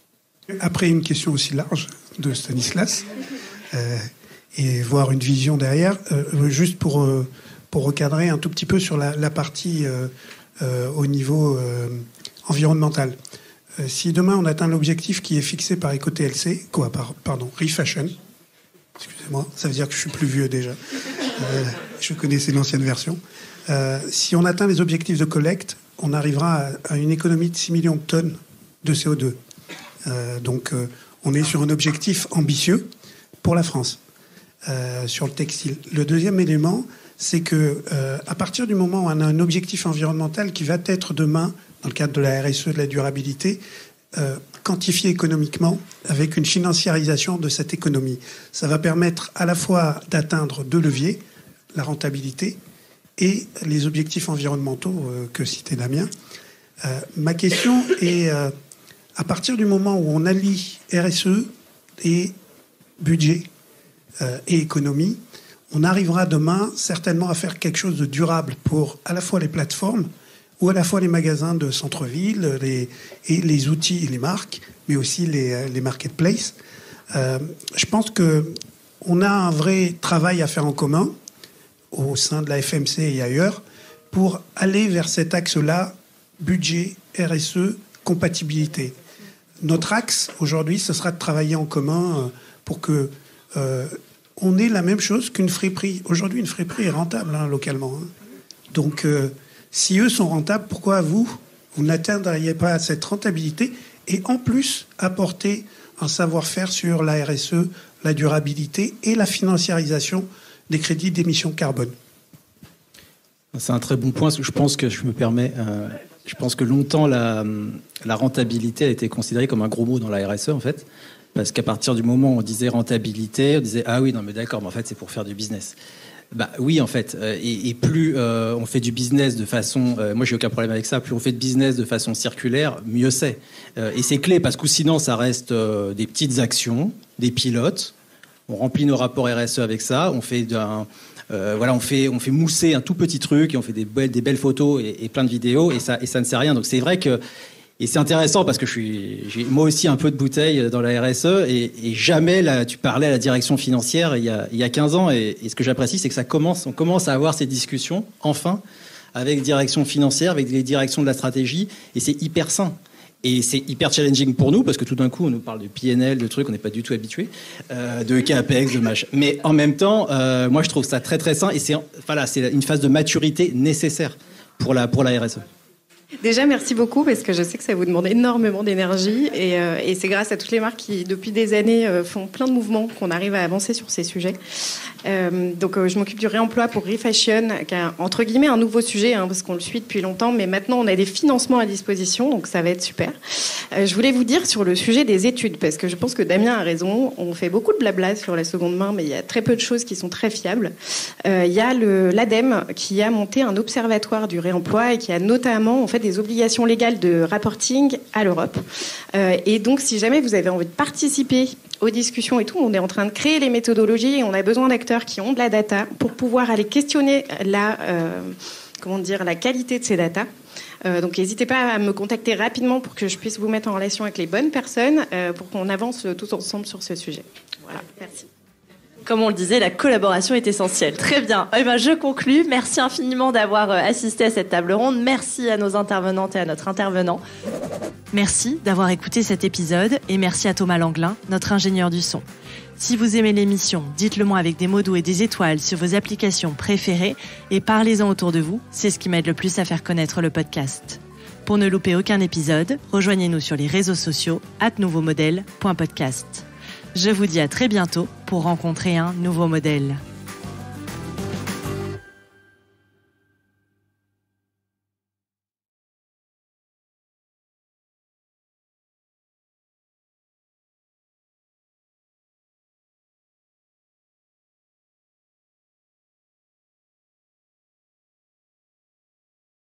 Après une question aussi large de Stanislas, euh, et voir une vision derrière, euh, juste pour, euh, pour recadrer un tout petit peu sur la, la partie euh, euh, au niveau euh, environnemental. Euh, si demain on atteint l'objectif qui est fixé par EcoTLC, quoi, par, pardon, Refashion, excusez-moi, ça veut dire que je suis plus vieux déjà, euh, je connaissais l'ancienne version, euh, si on atteint les objectifs de collecte, on arrivera à, à une économie de six millions de tonnes de C O deux. Euh, donc, euh, on est sur un objectif ambitieux pour la France euh, sur le textile. Le deuxième élément, c'est que euh, à partir du moment où on a un objectif environnemental qui va être demain, dans le cadre de la R S E, de la durabilité, euh, quantifié économiquement avec une financiarisation de cette économie, ça va permettre à la fois d'atteindre deux leviers, la rentabilité et les objectifs environnementaux euh, que citait Damien. Euh, ma question est euh, à partir du moment où on allie R S E et budget euh, et économie, on arrivera demain certainement à faire quelque chose de durable pour à la fois les plateformes ou à la fois les magasins de centre-ville les, et les outils et les marques, mais aussi les, les marketplaces. Euh, je pense qu'on a un vrai travail à faire en commun au sein de la F M C et ailleurs pour aller vers cet axe-là budget, R S E, compatibilité. Notre axe aujourd'hui, ce sera de travailler en commun pour que euh, on ait la même chose qu'une friperie. Aujourd'hui, une friperie est rentable hein, localement. Hein. Donc, euh, si eux sont rentables, pourquoi vous, vous n'atteindriez pas cette rentabilité et en plus apporter un savoir-faire sur la R S E, la durabilité et la financiarisation des crédits d'émission carbone. C'est un très bon point. Je pense que je me permets. Euh, je pense que longtemps la, la rentabilité a été considérée comme un gros mot dans la R S E en fait, parce qu'à partir du moment où on disait rentabilité, on disait ah oui non mais d'accord, mais en fait c'est pour faire du business. Bah oui en fait. Et, et plus euh, on fait du business de façon, euh, moi j'ai aucun problème avec ça. Plus on fait de business de façon circulaire, mieux c'est. Euh, et c'est clé parce que sinon ça reste euh, des petites actions, des pilotes. On remplit nos rapports R S E avec ça. On fait d'un Euh, voilà, on fait, on fait mousser un tout petit truc et on fait des belles, des belles photos et, et plein de vidéos et ça, et ça ne sert à rien. Donc c'est vrai que, et c'est intéressant parce que je suis, j'ai moi aussi un peu de bouteille dans la R S E et, et jamais là, tu parlais à la direction financière il y a, il y a quinze ans et, et ce que j'apprécie c'est que ça commence, on commence à avoir ces discussions enfin avec les directions financières, avec les directions de la stratégie et c'est hyper sain. Et c'est hyper challenging pour nous, parce que tout d'un coup, on nous parle de P and L, de trucs, on n'est pas du tout habitué, euh, de CAPEX, de machin. Mais en même temps, euh, moi, je trouve ça très, très sain. Et c'est, voilà, c'est une phase de maturité nécessaire pour la, pour la R S E. Déjà, merci beaucoup, parce que je sais que ça vous demande énormément d'énergie. Et, euh, et c'est grâce à toutes les marques qui, depuis des années, euh, font plein de mouvements qu'on arrive à avancer sur ces sujets. Euh, donc, euh, je m'occupe du réemploi pour Refashion, qui est, entre guillemets, un nouveau sujet, hein, parce qu'on le suit depuis longtemps. Mais maintenant, on a des financements à disposition, donc ça va être super. Euh, je voulais vous dire sur le sujet des études, parce que je pense que Damien a raison. On fait beaucoup de blabla sur la seconde main, mais il y a très peu de choses qui sont très fiables. Euh, il y a le, l'ADEME qui a monté un observatoire du réemploi et qui a notamment en fait, des obligations légales de reporting à l'Europe. Euh, et donc, si jamais vous avez envie de participer aux discussions et tout, on est en train de créer les méthodologies et on a besoin d'acteurs qui ont de la data pour pouvoir aller questionner la, euh, comment dire, la qualité de ces datas. Euh, donc, n'hésitez pas à me contacter rapidement pour que je puisse vous mettre en relation avec les bonnes personnes euh, pour qu'on avance tous ensemble sur ce sujet. Voilà, merci. Comme on le disait, la collaboration est essentielle. Très bien. Eh ben, je conclus. Merci infiniment d'avoir assisté à cette table ronde. Merci à nos intervenantes et à notre intervenant. Merci d'avoir écouté cet épisode et merci à Thomas Langlin, notre ingénieur du son. Si vous aimez l'émission, dites-le moi avec des mots doux et des étoiles sur vos applications préférées et parlez-en autour de vous. C'est ce qui m'aide le plus à faire connaître le podcast. Pour ne louper aucun épisode, rejoignez-nous sur les réseaux sociaux arobase nouveau modèle point podcast. Je vous dis à très bientôt pour rencontrer un nouveau modèle.